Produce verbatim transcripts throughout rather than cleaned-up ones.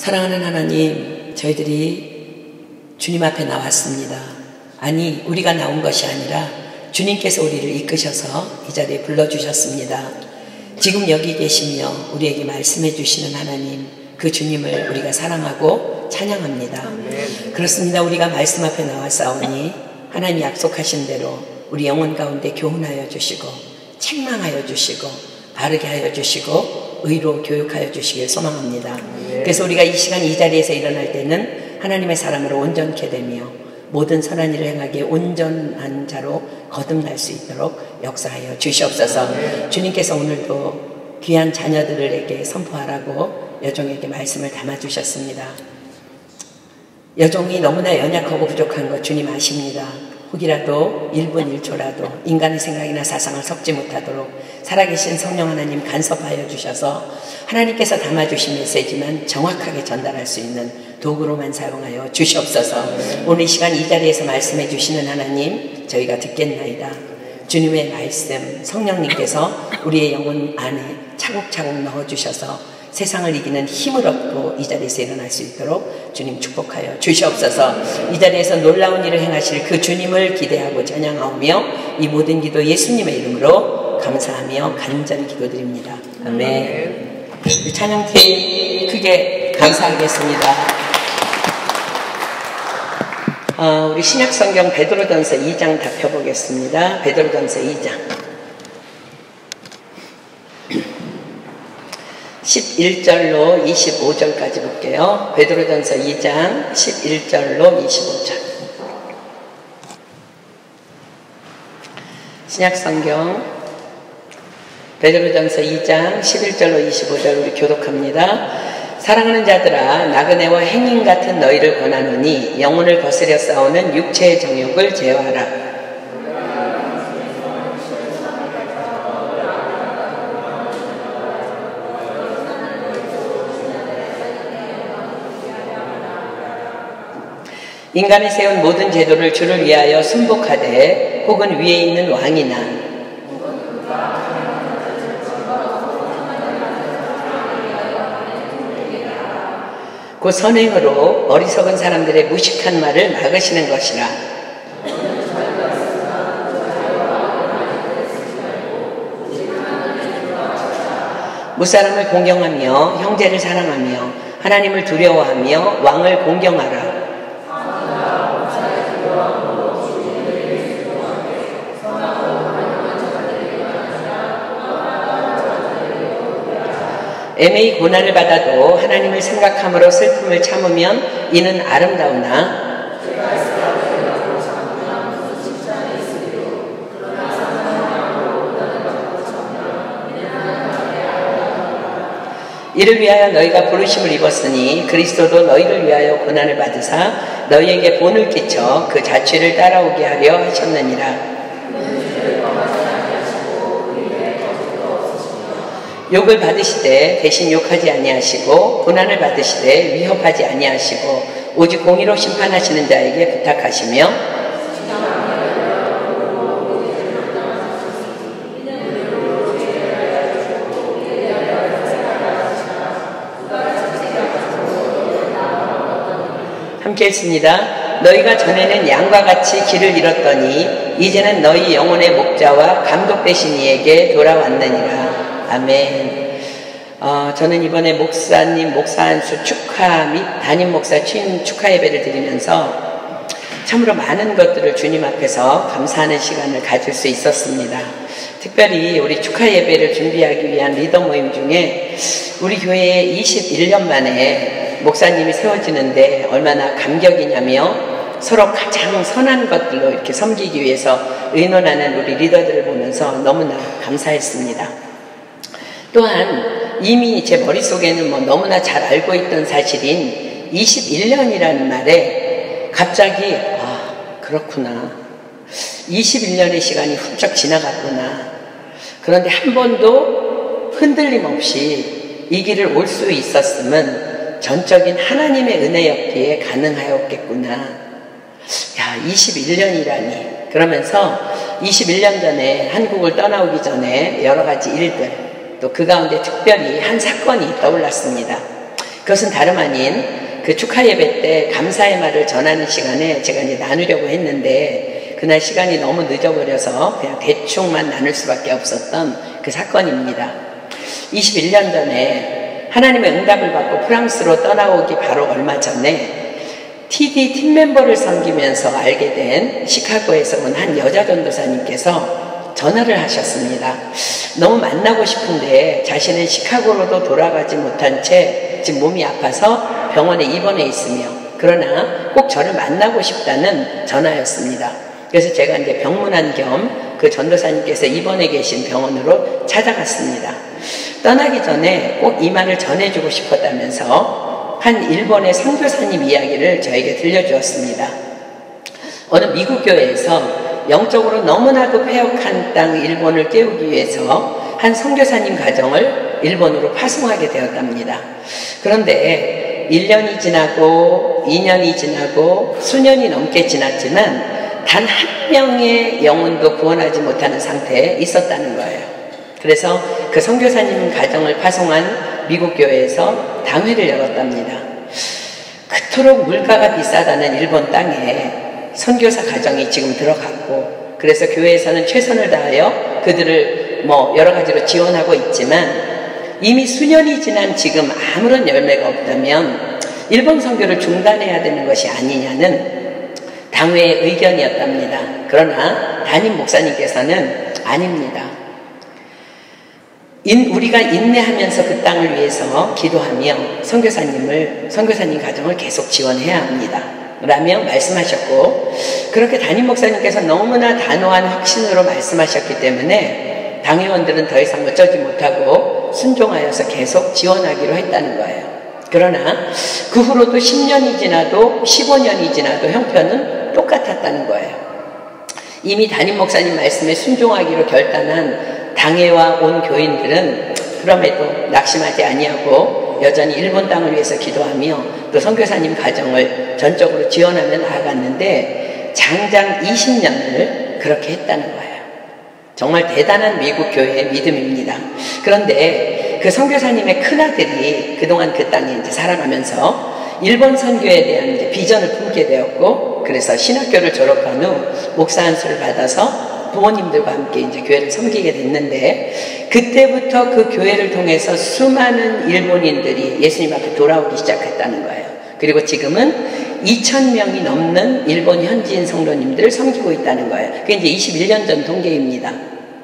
사랑하는 하나님, 저희들이 주님 앞에 나왔습니다. 아니, 우리가 나온 것이 아니라 주님께서 우리를 이끄셔서 이 자리에 불러주셨습니다. 지금 여기 계시며 우리에게 말씀해 주시는 하나님, 그 주님을 우리가 사랑하고 찬양합니다. 그렇습니다. 우리가 말씀 앞에 나왔사오니 하나님이 약속하신 대로 우리 영혼 가운데 교훈하여 주시고 책망하여 주시고 바르게 하여 주시고 의로 교육하여 주시길 소망합니다. 그래서 우리가 이 시간 이 자리에서 일어날 때는 하나님의 사람으로 온전케 되며 모든 선한 일을 행하기에 온전한 자로 거듭날 수 있도록 역사하여 주시옵소서. 주님께서 오늘도 귀한 자녀들에게 선포하라고 여종에게 말씀을 담아주셨습니다. 여종이 너무나 연약하고 부족한 것 주님 아십니다. 혹이라도 일 분 일 초라도 인간의 생각이나 사상을 섞지 못하도록 살아계신 성령 하나님 간섭하여 주셔서 하나님께서 담아주신 메시지만 정확하게 전달할 수 있는 도구로만 사용하여 주시옵소서. 오늘 이 시간 이 자리에서 말씀해 주시는 하나님, 저희가 듣겠나이다. 주님의 말씀 성령님께서 우리의 영혼 안에 차곡차곡 넣어주셔서 세상을 이기는 힘을 얻고 이 자리에서 일어날 수 있도록 주님 축복하여 주시옵소서. 이 자리에서 놀라운 일을 행하실 그 주님을 기대하고 찬양하오며 이 모든 기도 예수님의 이름으로 감사하며 간절히 기도드립니다. 아멘. 찬양팀 크게 감사하겠습니다. 어, 우리 신약성경 베드로전서 이 장 다 펴보겠습니다. 베드로전서 이 장 십일 절로 이십오 절까지 볼게요. 베드로전서 이 장 십일 절로 이십오 절. 신약성경 베드로전서 이 장 십일 절로 이십오 절 우리 교독합니다. 사랑하는 자들아, 나그네와 행인 같은 너희를 권하노니 영혼을 거스려 싸우는 육체의 정욕을 제어하라. 인간이 세운 모든 제도를 주를 위하여 순복하되 혹은 위에 있는 왕이나 그 선행으로 어리석은 사람들의 무식한 말을 막으시는 것이라. 무사람을 공경하며 형제를 사랑하며 하나님을 두려워하며 왕을 공경하라. 애매히 고난을 받아도 하나님을 생각함으로 슬픔을 참으면 이는 아름다우나 이를 위하여 너희가 부르심을 입었으니 그리스도도 너희를 위하여 고난을 받으사 너희에게 본을 끼쳐 그 자취를 따라오게 하려 하셨느니라. 욕을 받으시되 대신 욕하지 아니하시고 고난을 받으시되 위협하지 아니하시고 오직 공의로 심판하시는 자에게 부탁하시며 함께 했습니다. 너희가 전에는 양과 같이 길을 잃었더니 이제는 너희 영혼의 목자와 감독 되신 이에게 돌아왔느니라. 아멘. 어, 저는 이번에 목사님 목사 안수 축하 및 담임 목사 취임 축하 예배를 드리면서 참으로 많은 것들을 주님 앞에서 감사하는 시간을 가질 수 있었습니다. 특별히 우리 축하 예배를 준비하기 위한 리더 모임 중에 우리 교회에 이십일 년 만에 목사님이 세워지는데 얼마나 감격이냐며 서로 가장 선한 것들로 이렇게 섬기기 위해서 의논하는 우리 리더들을 보면서 너무나 감사했습니다. 또한 이미 제 머릿속에는 뭐 너무나 잘 알고 있던 사실인 이십일 년이라는 말에 갑자기 아 그렇구나, 이십일 년의 시간이 훌쩍 지나갔구나. 그런데 한 번도 흔들림 없이 이 길을 올 수 있었음은 전적인 하나님의 은혜였기에 가능하였겠구나. 야, 이십일 년이라니. 그러면서 이십일 년 전에 한국을 떠나오기 전에 여러 가지 일들, 또 그 가운데 특별히 한 사건이 떠올랐습니다. 그것은 다름 아닌 그 축하 예배 때 감사의 말을 전하는 시간에 제가 이제 나누려고 했는데 그날 시간이 너무 늦어버려서 그냥 대충만 나눌 수밖에 없었던 그 사건입니다. 이십일 년 전에 하나님의 응답을 받고 프랑스로 떠나오기 바로 얼마 전에 티디 팀 멤버를 섬기면서 알게 된 시카고에서 온 한 여자 전도사님께서 전화를 하셨습니다. 너무 만나고 싶은데 자신은 시카고로도 돌아가지 못한 채 지금 몸이 아파서 병원에 입원해 있으며 그러나 꼭 저를 만나고 싶다는 전화였습니다. 그래서 제가 이제 병문안 겸 그 전도사님께서 입원해 계신 병원으로 찾아갔습니다. 떠나기 전에 꼭 이 말을 전해주고 싶었다면서 한 일본의 선교사님 이야기를 저에게 들려주었습니다. 어느 미국 교회에서 영적으로 너무나도 폐역한 땅 일본을 깨우기 위해서 한 선교사님 가정을 일본으로 파송하게 되었답니다. 그런데 일 년이 지나고 이 년이 지나고 수년이 넘게 지났지만 단 한 명의 영혼도 구원하지 못하는 상태에 있었다는 거예요. 그래서 그 선교사님 가정을 파송한 미국 교회에서 당회를 열었답니다. 그토록 물가가 비싸다는 일본 땅에 선교사 가정이 지금 들어갔고 그래서 교회에서는 최선을 다하여 그들을 뭐 여러 가지로 지원하고 있지만 이미 수년이 지난 지금 아무런 열매가 없다면 일본 선교를 중단해야 되는 것이 아니냐는 당회의 의견이었답니다. 그러나 담임 목사님께서는 아닙니다. 인, 우리가 인내하면서 그 땅을 위해서 기도하며 선교사님을 선교사님 가정을 계속 지원해야 합니다. 라며 말씀하셨고 그렇게 담임 목사님께서 너무나 단호한 확신으로 말씀하셨기 때문에 당회원들은 더 이상 어쩌지 못하고 순종하여서 계속 지원하기로 했다는 거예요. 그러나 그 후로도 십 년이 지나도 십오 년이 지나도 형편은 똑같았다는 거예요. 이미 담임 목사님 말씀에 순종하기로 결단한 당회와 온 교인들은 그럼에도 낙심하지 아니하고 여전히 일본 땅을 위해서 기도하며 또 선교사님 가정을 전적으로 지원하며 나아갔는데 장장 이십 년을 그렇게 했다는 거예요. 정말 대단한 미국 교회의 믿음입니다. 그런데 그 선교사님의 큰아들이 그동안 그 땅에 이제 살아가면서 일본 선교에 대한 이제 비전을 품게 되었고 그래서 신학교를 졸업한 후 목사 안수를 받아서 부모님들과 함께 이제 교회를 섬기게 됐는데 그때부터 그 교회를 통해서 수많은 일본인들이 예수님 앞에 돌아오기 시작했다는 거예요. 그리고 지금은 이천 명이 넘는 일본 현지인 성도님들을 섬기고 있다는 거예요. 그게 이제 이십일 년 전 통계입니다.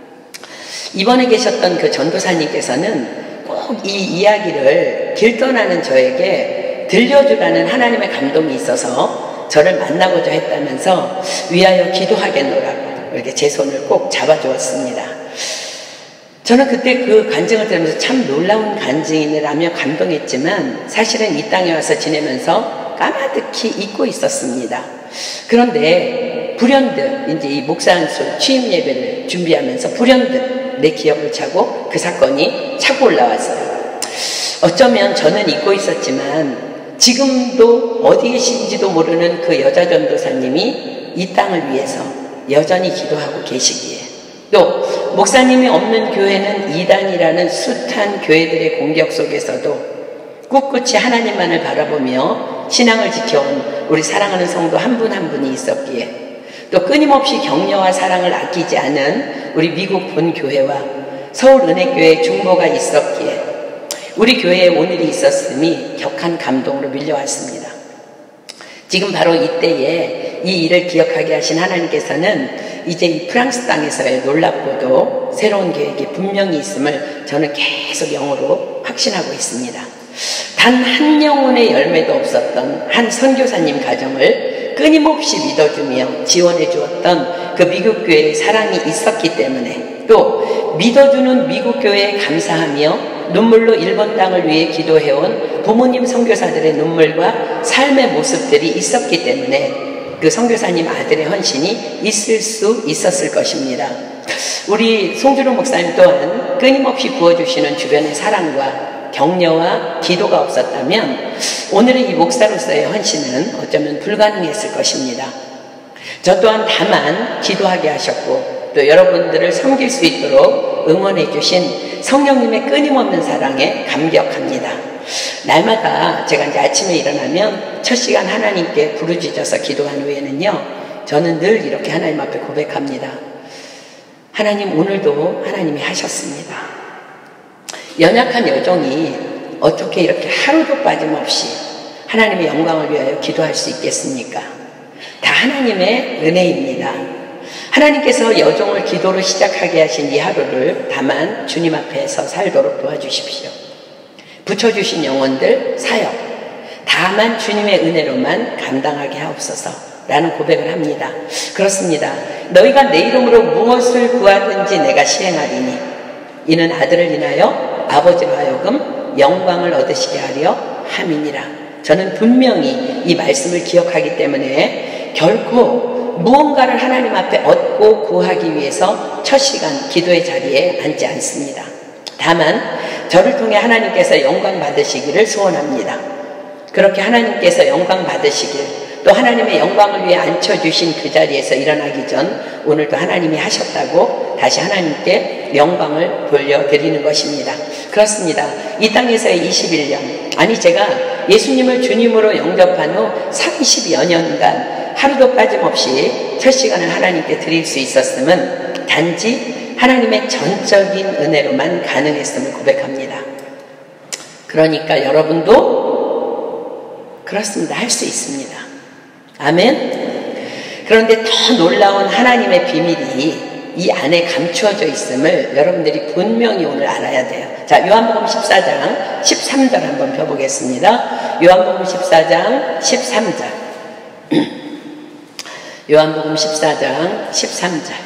이번에 계셨던 그 전도사님께서는 꼭 이 이야기를 길 떠나는 저에게 들려주라는 하나님의 감동이 있어서 저를 만나고자 했다면서 위하여 기도하겠노라고 이렇게 제 손을 꼭 잡아주었습니다. 저는 그때 그 간증을 들으면서 참 놀라운 간증이라며 감동했지만 사실은 이 땅에 와서 지내면서 까마득히 잊고 있었습니다. 그런데 불현듯 이제 이 목사 안수 취임 예배를 준비하면서 불현듯 내 기억을 차고 그 사건이 차고 올라왔어요. 어쩌면 저는 잊고 있었지만 지금도 어디 계신지도 모르는 그 여자 전도사님이 이 땅을 위해서 여전히 기도하고 계시기에 또 목사님이 없는 교회는 이단이라는 숱한 교회들의 공격 속에서도 꿋꿋이 하나님만을 바라보며 신앙을 지켜온 우리 사랑하는 성도 한 분 한 분이 있었기에 또 끊임없이 격려와 사랑을 아끼지 않은 우리 미국 본교회와 서울은혜교회 중보가 있었기에 우리 교회에 오늘이 있었음이 격한 감동으로 밀려왔습니다. 지금 바로 이때에 이 일을 기억하게 하신 하나님께서는 이제 이 프랑스 땅에서의 놀랍고도 새로운 계획이 분명히 있음을 저는 계속 영으로 확신하고 있습니다. 단 한 영혼의 열매도 없었던 한 선교사님 가정을 끊임없이 믿어주며 지원해 주었던 그 미국 교회의 사랑이 있었기 때문에 또 믿어주는 미국 교회에 감사하며 눈물로 일본 땅을 위해 기도해온 부모님 선교사들의 눈물과 삶의 모습들이 있었기 때문에 그 선교사님 아들의 헌신이 있을 수 있었을 것입니다. 우리 송주로 목사님 또한 끊임없이 부어주시는 주변의 사랑과 격려와 기도가 없었다면 오늘의 이 목사로서의 헌신은 어쩌면 불가능했을 것입니다. 저 또한 다만 기도하게 하셨고 또 여러분들을 섬길 수 있도록 응원해 주신 성령님의 끊임없는 사랑에 감격합니다. 날마다 제가 이제 아침에 일어나면 첫 시간 하나님께 부르짖어서 기도한 후에는요, 저는 늘 이렇게 하나님 앞에 고백합니다. 하나님, 오늘도 하나님이 하셨습니다. 연약한 여종이 어떻게 이렇게 하루도 빠짐없이 하나님의 영광을 위하여 기도할 수 있겠습니까? 다 하나님의 은혜입니다. 하나님께서 여종을 기도로 시작하게 하신 이 하루를 다만 주님 앞에서 살도록 도와주십시오. 붙여주신 영혼들, 사역, 다만 주님의 은혜로만 감당하게 하옵소서 라는 고백을 합니다. 그렇습니다. 너희가 내 이름으로 무엇을 구하든지 내가 시행하리니 이는 아들을 인하여 아버지로 하여금 영광을 얻으시게 하려 함이니라. 저는 분명히 이 말씀을 기억하기 때문에 결코 무언가를 하나님 앞에 얻고 구하기 위해서 첫 시간 기도의 자리에 앉지 않습니다. 다만 저를 통해 하나님께서 영광 받으시기를 소원합니다. 그렇게 하나님께서 영광 받으시길, 또 하나님의 영광을 위해 앉혀주신 그 자리에서 일어나기 전 오늘도 하나님이 하셨다고 다시 하나님께 영광을 돌려드리는 것입니다. 그렇습니다. 이 땅에서의 이십일 년, 아니 제가 예수님을 주님으로 영접한 후 삼십여 년간 하루도 빠짐없이 첫 시간을 하나님께 드릴 수 있었음은 단지 하나님의 전적인 은혜로만 가능했음을 고백합니다. 그러니까 여러분도 그렇습니다. 할 수 있습니다. 아멘. 그런데 더 놀라운 하나님의 비밀이 이 안에 감추어져 있음을 여러분들이 분명히 오늘 알아야 돼요. 자, 요한복음 십사 장 십삼 절 한번 펴보겠습니다. 요한복음 십사 장 십삼 절. 요한복음 십사 장 십삼 절.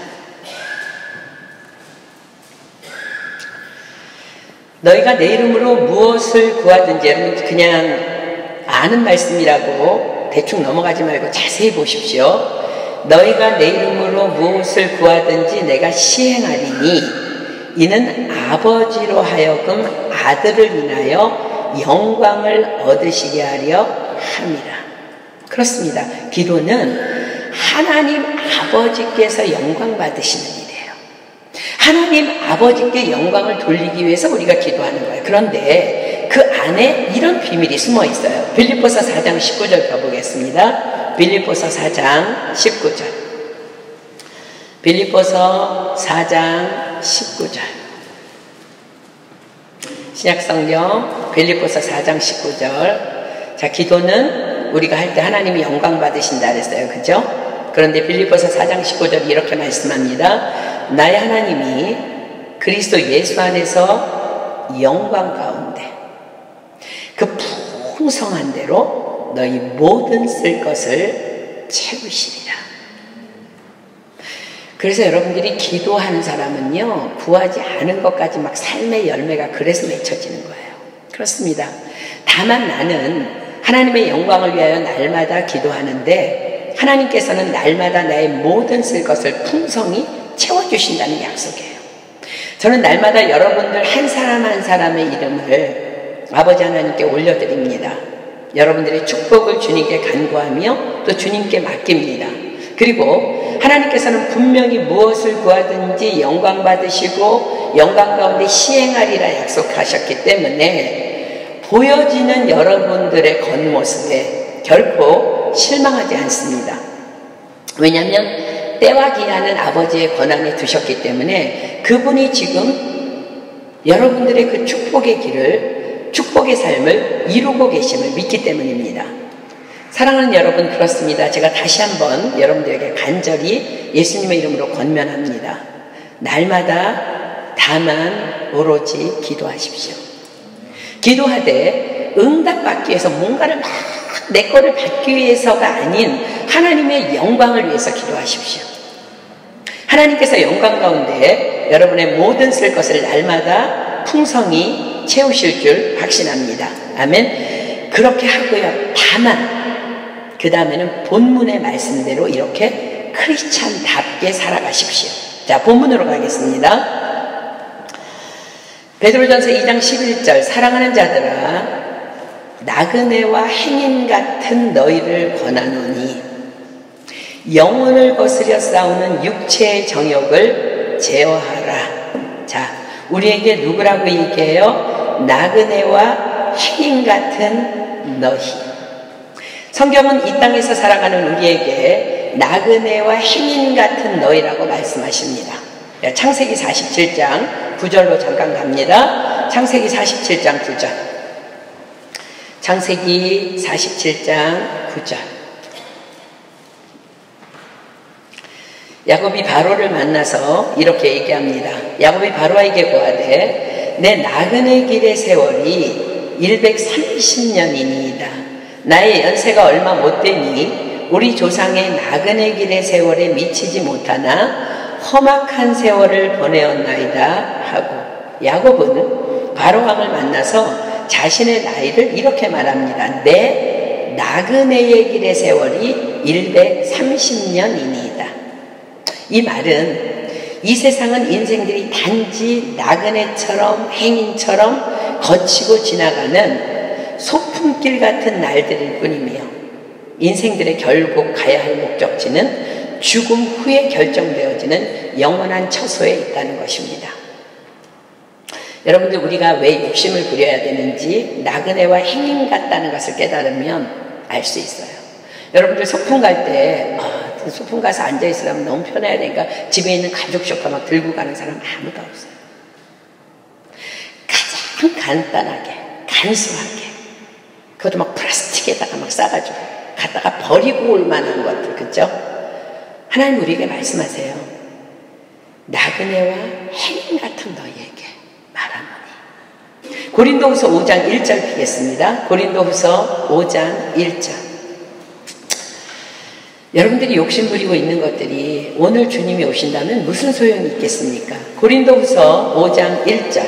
너희가 내 이름으로 무엇을 구하든지, 여러분 그냥 아는 말씀이라고 대충 넘어가지 말고 자세히 보십시오. 너희가 내 이름으로 무엇을 구하든지 내가 시행하리니 이는 아버지로 하여금 아들을 인하여 영광을 얻으시게 하려 함이라. 그렇습니다. 기도는 하나님 아버지께서 영광 받으시는 일이에요. 하나님 아버지께 영광을 돌리기 위해서 우리가 기도하는 거예요. 그런데 그 안에 이런 비밀이 숨어 있어요. 빌립보서 사 장 십구 절 펴보겠습니다. 빌립보서 사 장 십구 절. 빌립보서 사 장 십구 절. 신약성경 빌립보서 사 장 십구 절. 자, 기도는 우리가 할 때 하나님이 영광 받으신다 그랬어요. 그죠? 그런데 빌립보서 사 장 십구 절이 이렇게 말씀합니다. 나의 하나님이 그리스도 예수 안에서 영광 가운데 그 풍성한 대로 너희 모든 쓸 것을 채우시리라. 그래서 여러분들이 기도하는 사람은요, 구하지 않은 것까지 막 삶의 열매가 그래서 맺혀지는 거예요. 그렇습니다. 다만 나는 하나님의 영광을 위하여 날마다 기도하는데 하나님께서는 날마다 나의 모든 쓸 것을 풍성히 채워주신다는 약속이에요. 저는 날마다 여러분들 한 사람 한 사람의 이름을 아버지 하나님께 올려드립니다. 여러분들의 축복을 주님께 간구하며 또 주님께 맡깁니다. 그리고 하나님께서는 분명히 무엇을 구하든지 영광 받으시고 영광 가운데 시행하리라 약속하셨기 때문에 보여지는 여러분들의 겉모습에 결코 실망하지 않습니다. 왜냐하면 때와 기한은 아버지의 권한에 두셨기 때문에 그분이 지금 여러분들의 그 축복의 길을, 축복의 삶을 이루고 계심을 믿기 때문입니다. 사랑하는 여러분, 그렇습니다. 제가 다시 한번 여러분들에게 간절히 예수님의 이름으로 권면합니다. 날마다 다만 오로지 기도하십시오. 기도하되 응답받기 위해서 뭔가를 막 내 거를 받기 위해서가 아닌 하나님의 영광을 위해서 기도하십시오. 하나님께서 영광 가운데 여러분의 모든 쓸 것을 날마다 풍성히 채우실 줄 확신합니다. 아멘. 그렇게 하고요. 다만 그 다음에는 본문의 말씀대로 이렇게 크리스찬답게 살아가십시오. 자, 본문으로 가겠습니다. 베드로전서 이 장 십일 절. 사랑하는 자들아, 나그네와 행인 같은 너희를 권하노니 영혼을 거스려 싸우는 육체의 정욕을 제어하라. 자, 우리에게 누구라고 얘기해요? 나그네와 행인 같은 너희. 성경은 이 땅에서 살아가는 우리에게 나그네와 행인 같은 너희라고 말씀하십니다. 창세기 사십칠 장 구 절로 잠깐 갑니다. 창세기 사십칠 장 구 절. 창세기 사십칠 장 구 절. 야곱이 바로를 만나서 이렇게 얘기합니다. 야곱이 바로에게 고하되 내 나그네 길의 세월이 일백삼십 년이니이다. 나의 연세가 얼마 못되니 우리 조상의 나그네 길의 세월에 미치지 못하나 험악한 세월을 보내었나이다 하고, 야곱은 바로왕을 만나서 자신의 나이를 이렇게 말합니다. 내 나그네의 길의 세월이 일백삼십 년이니이다. 이 말은 이 세상은 인생들이 단지 나그네처럼 행인처럼 거치고 지나가는 소풍길 같은 날들일 뿐이며, 인생들의 결국 가야 할 목적지는 죽음 후에 결정되어지는 영원한 처소에 있다는 것입니다. 여러분들, 우리가 왜 욕심을 부려야 되는지 나그네와 행인 같다는 것을 깨달으면 알 수 있어요. 여러분들 소풍 갈 때 아, 소풍 가서 앉아있으려면 너무 편해야 되니까 집에 있는 가죽 소파 막 들고 가는 사람 아무도 없어요. 가장 간단하게, 간소하게, 그것도 막 플라스틱에다가 막 싸가지고 갖다가 버리고 올 만한 것들, 그죠? 하나님 우리에게 말씀하세요. 나그네와 행인 같은 너희에게 말하노니. 고린도후서 오 장 일 절 피겠습니다. 고린도후서 오 장 일 절. 여러분들이 욕심 부리고 있는 것들이 오늘 주님이 오신다면 무슨 소용이 있겠습니까? 고린도후서 오 장 일 절.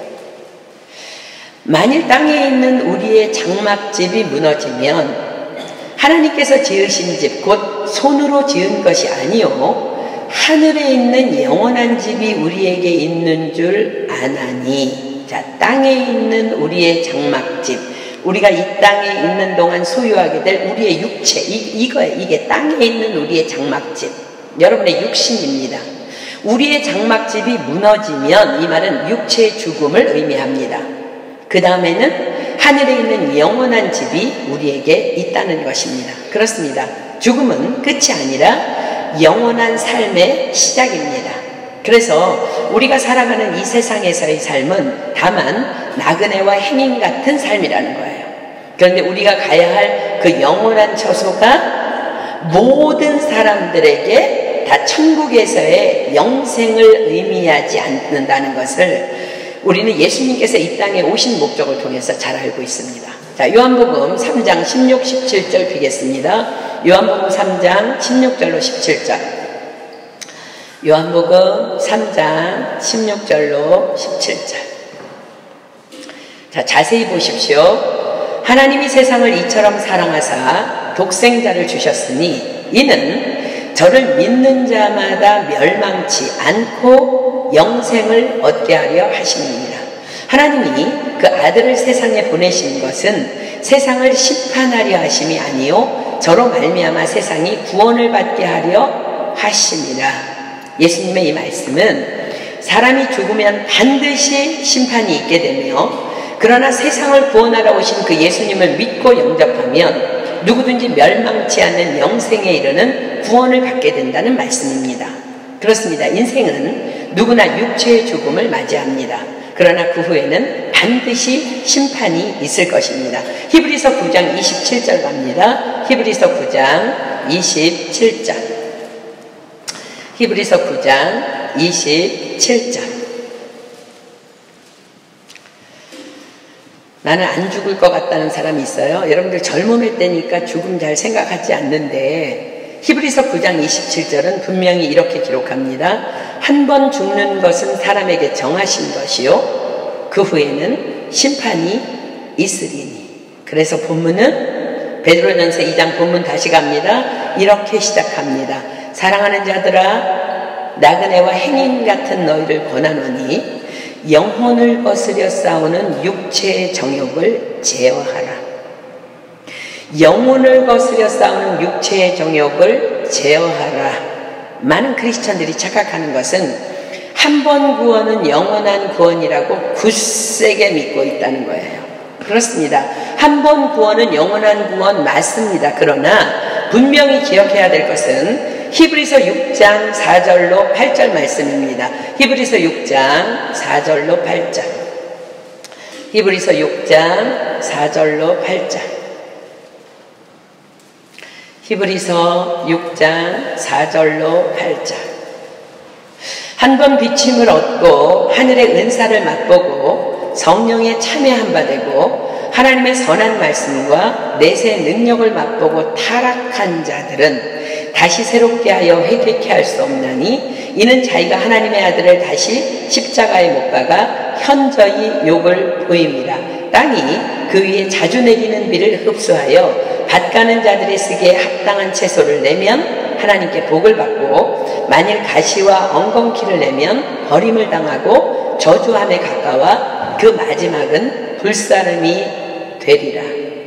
만일 땅에 있는 우리의 장막집이 무너지면 하나님께서 지으신 집, 곧 손으로 지은 것이 아니요 하늘에 있는 영원한 집이 우리에게 있는 줄 아나니. 자, 땅에 있는 우리의 장막집, 우리가 이 땅에 있는 동안 소유하게 될 우리의 육체, 이, 이거예요. 이게 땅에 있는 우리의 장막집, 여러분의 육신입니다. 우리의 장막집이 무너지면 이 말은 육체의 죽음을 의미합니다. 그 다음에는 하늘에 있는 영원한 집이 우리에게 있다는 것입니다. 그렇습니다. 죽음은 끝이 아니라 영원한 삶의 시작입니다. 그래서 우리가 살아가는 이 세상에서의 삶은 다만 나그네와 행인 같은 삶이라는 거예요. 그런데 우리가 가야 할 그 영원한 처소가 모든 사람들에게 다 천국에서의 영생을 의미하지 않는다는 것을 우리는 예수님께서 이 땅에 오신 목적을 통해서 잘 알고 있습니다. 자, 요한복음 삼 장 십육, 십칠 절 비겠습니다. 요한복음 삼 장 십육 절로 십칠 절. 요한복음 삼 장 십육 절로 십칠 절. 자, 자세히 보십시오. 하나님이 세상을 이처럼 사랑하사 독생자를 주셨으니 이는 저를 믿는 자마다 멸망치 않고 영생을 얻게 하려 하심이니라. 하나님이 그 아들을 세상에 보내신 것은 세상을 심판하려 하심이 아니요 저로 말미암아 세상이 구원을 받게 하려 하심이라. 예수님의 이 말씀은 사람이 죽으면 반드시 심판이 있게 되며, 그러나 세상을 구원하러 오신 그 예수님을 믿고 영접하면 누구든지 멸망치 않는 영생에 이르는 구원을 받게 된다는 말씀입니다. 그렇습니다. 인생은 누구나 육체의 죽음을 맞이합니다. 그러나 그 후에는 반드시 심판이 있을 것입니다. 히브리서 구 장 이십칠 절 갑니다. 히브리서 구 장 이십칠 절. 히브리서 구 장 이십칠 절. 나는 안 죽을 것 같다는 사람이 있어요. 여러분들 젊음일 때니까 죽음 잘 생각하지 않는데 히브리서 구 장 이십칠 절은 분명히 이렇게 기록합니다. 한 번 죽는 것은 사람에게 정하신 것이요 그 후에는 심판이 있으리니. 그래서 본문은 베드로전서 이 장 본문 다시 갑니다. 이렇게 시작합니다. 사랑하는 자들아, 나그네와 행인 같은 너희를 권하노니 영혼을 거스려 싸우는 육체의 정욕을 제어하라. 영혼을 거스려 싸우는 육체의 정욕을 제어하라. 많은 크리스천들이 착각하는 것은 한 번 구원은 영원한 구원이라고 굳세게 믿고 있다는 거예요. 그렇습니다. 한 번 구원은 영원한 구원 맞습니다. 그러나 분명히 기억해야 될 것은 히브리서 육 장 사 절로 팔 절 말씀입니다. 히브리서 육 장 사 절로 팔 절. 히브리서 육 장 사 절로 팔 절. 히브리서 육 장 사 절로 팔 절. 한 번 비침을 얻고 하늘의 은사를 맛보고 성령에 참여한 바 되고 하나님의 선한 말씀과 내세 능력을 맛보고 타락한 자들은 다시 새롭게 하여 회개케 할 수 없나니 이는 자기가 하나님의 아들을 다시 십자가에 못 박아 현저히 욕을 보임이라. 땅이 그 위에 자주 내리는 비를 흡수하여 밭가는 자들이 쓰기에 합당한 채소를 내면 하나님께 복을 받고 만일 가시와 엉겅퀴를 내면 버림을 당하고 저주함에 가까워 그 마지막은 불사름이 되리라.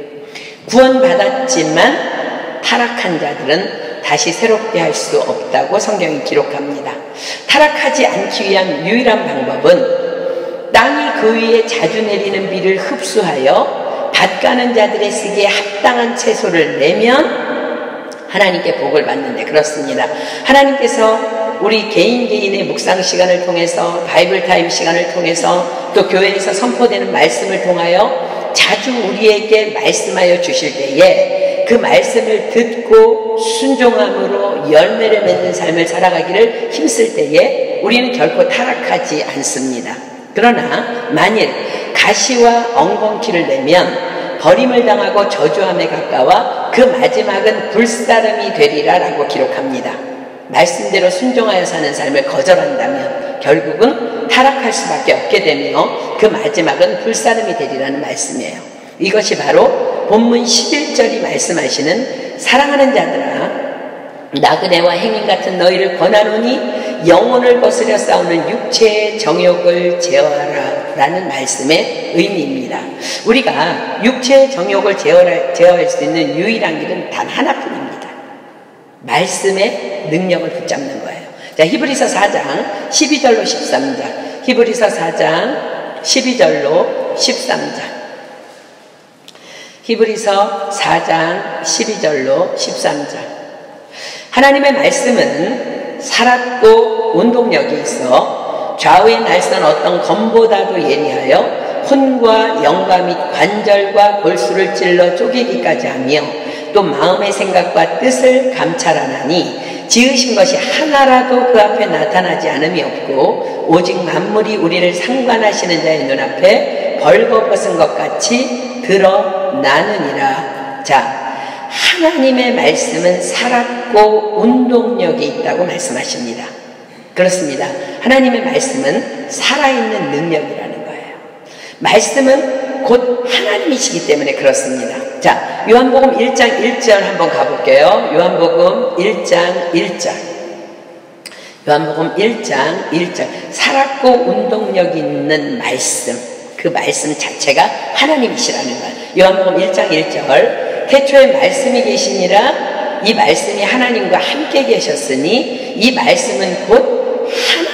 구원받았지만 타락한 자들은 다시 새롭게 할 수 없다고 성경이 기록합니다. 타락하지 않기 위한 유일한 방법은 땅이 그 위에 자주 내리는 비를 흡수하여 밭가는 자들의 쓰기에 합당한 채소를 내면 하나님께 복을 받는데 그렇습니다. 하나님께서 우리 개인 개인의 묵상 시간을 통해서 바이블 타임 시간을 통해서 또 교회에서 선포되는 말씀을 통하여 자주 우리에게 말씀하여 주실 때에 그 말씀을 듣고 순종함으로 열매를 맺는 삶을 살아가기를 힘쓸 때에 우리는 결코 타락하지 않습니다. 그러나 만일 가시와 엉겅퀴를 내면 버림을 당하고 저주함에 가까워 그 마지막은 불사름이 되리라 라고 기록합니다. 말씀대로 순종하여 사는 삶을 거절한다면 결국은 타락할 수밖에 없게 되며 그 마지막은 불사름이 되리라는 말씀이에요. 이것이 바로 본문 십일 절이 말씀하시는 사랑하는 자들아 나그네와 행인 같은 너희를 권하노니 영혼을 거스려 싸우는 육체의 정욕을 제어하라 라는 말씀의 의미입니다. 우리가 육체의 정욕을 제어할, 제어할 수 있는 유일한 길은 단 하나뿐입니다. 말씀의 능력을 붙잡는 거예요. 자, 히브리서 사 장 십이 절로 십삼 절. 히브리서 사 장 십이 절로 십삼 절. 히브리서 사 장 십이 절로 십삼 절. 하나님의 말씀은 살았고 운동력이 있어 좌우에 날선 어떤 검보다도 예리하여 혼과 영과 및 관절과 골수를 찔러 쪼개기까지 하며 또 마음의 생각과 뜻을 감찰하나니 지으신 것이 하나라도 그 앞에 나타나지 않음이 없고 오직 만물이 우리를 상관하시는 자의 눈앞에 벌거벗은 것 같이 드러나느니라. 자, 하나님의 말씀은 살았고 운동력이 있다고 말씀하십니다. 그렇습니다. 하나님의 말씀은 살아있는 능력이라는 거예요. 말씀은 곧 하나님이시기 때문에 그렇습니다. 자, 요한복음 일 장 일 절 한번 가볼게요. 요한복음 일 장 일 절. 요한복음 일 장 일 절. 살았고 운동력 있는 말씀. 그 말씀 자체가 하나님이시라는 거예요. 요한복음 일 장 일 절. 태초에 말씀이 계시니라 이 말씀이 하나님과 함께 계셨으니 이 말씀은 곧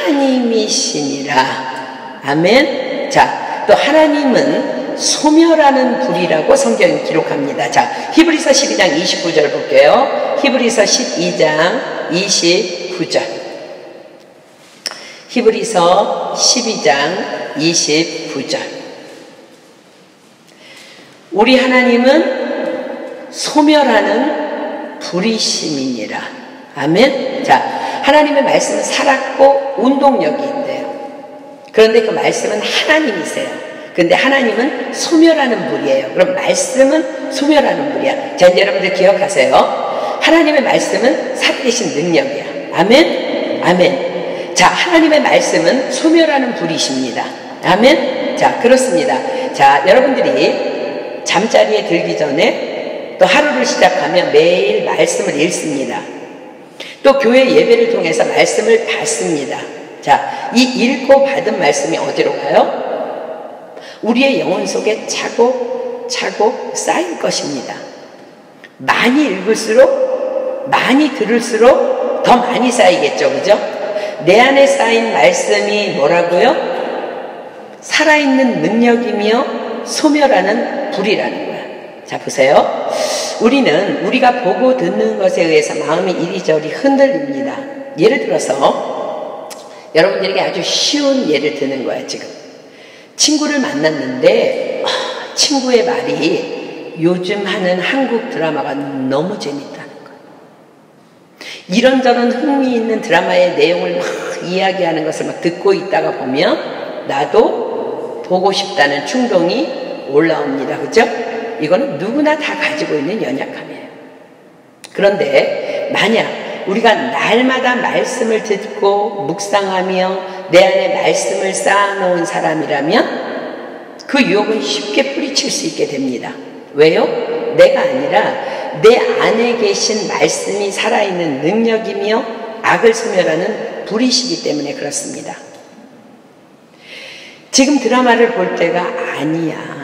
하나님이시니라. 아멘. 자, 또 하나님은 소멸하는 불이라고 성경이 기록합니다. 자, 히브리서 십이 장 이십구 절 볼게요. 히브리서 십이 장 이십구 절. 히브리서 십이 장 이십구 절. 우리 하나님은 소멸하는 불이심이니라. 아멘. 자, 하나님의 말씀은 살았고 운동력이 있대요. 그런데 그 말씀은 하나님이세요. 그런데 하나님은 소멸하는 불이에요. 그럼 말씀은 소멸하는 불이야. 자, 이제 여러분들 기억하세요. 하나님의 말씀은 살아계신 능력이야. 아멘. 아멘. 자, 하나님의 말씀은 소멸하는 불이십니다. 아멘. 자, 그렇습니다. 자, 여러분들이 잠자리에 들기 전에 또 하루를 시작하면 매일 말씀을 읽습니다. 또 교회 예배를 통해서 말씀을 받습니다. 자, 이 읽고 받은 말씀이 어디로 가요? 우리의 영혼 속에 차곡차곡 쌓일 것입니다. 많이 읽을수록 많이 들을수록 더 많이 쌓이겠죠. 그죠? 내 안에 쌓인 말씀이 뭐라고요? 살아있는 능력이며 소멸하는 불이라는 거야. 자, 보세요. 우리는 우리가 보고 듣는 것에 의해서 마음이 이리저리 흔들립니다. 예를 들어서 여러분들에게 아주 쉬운 예를 드는 거야. 지금 친구를 만났는데 아, 친구의 말이 요즘 하는 한국 드라마가 너무 재밌다는 거야. 이런저런 흥미있는 드라마의 내용을 막 이야기하는 것을 막 듣고 있다가 보면 나도 보고 싶다는 충동이 올라옵니다. 그죠? 이거는 누구나 다 가지고 있는 연약함이에요. 그런데 만약 우리가 날마다 말씀을 듣고 묵상하며 내 안에 말씀을 쌓아놓은 사람이라면 그 유혹은 쉽게 뿌리칠 수 있게 됩니다. 왜요? 내가 아니라 내 안에 계신 말씀이 살아있는 능력이며 악을 소멸하는 불이시기 때문에 그렇습니다. 지금 드라마를 볼 때가 아니야.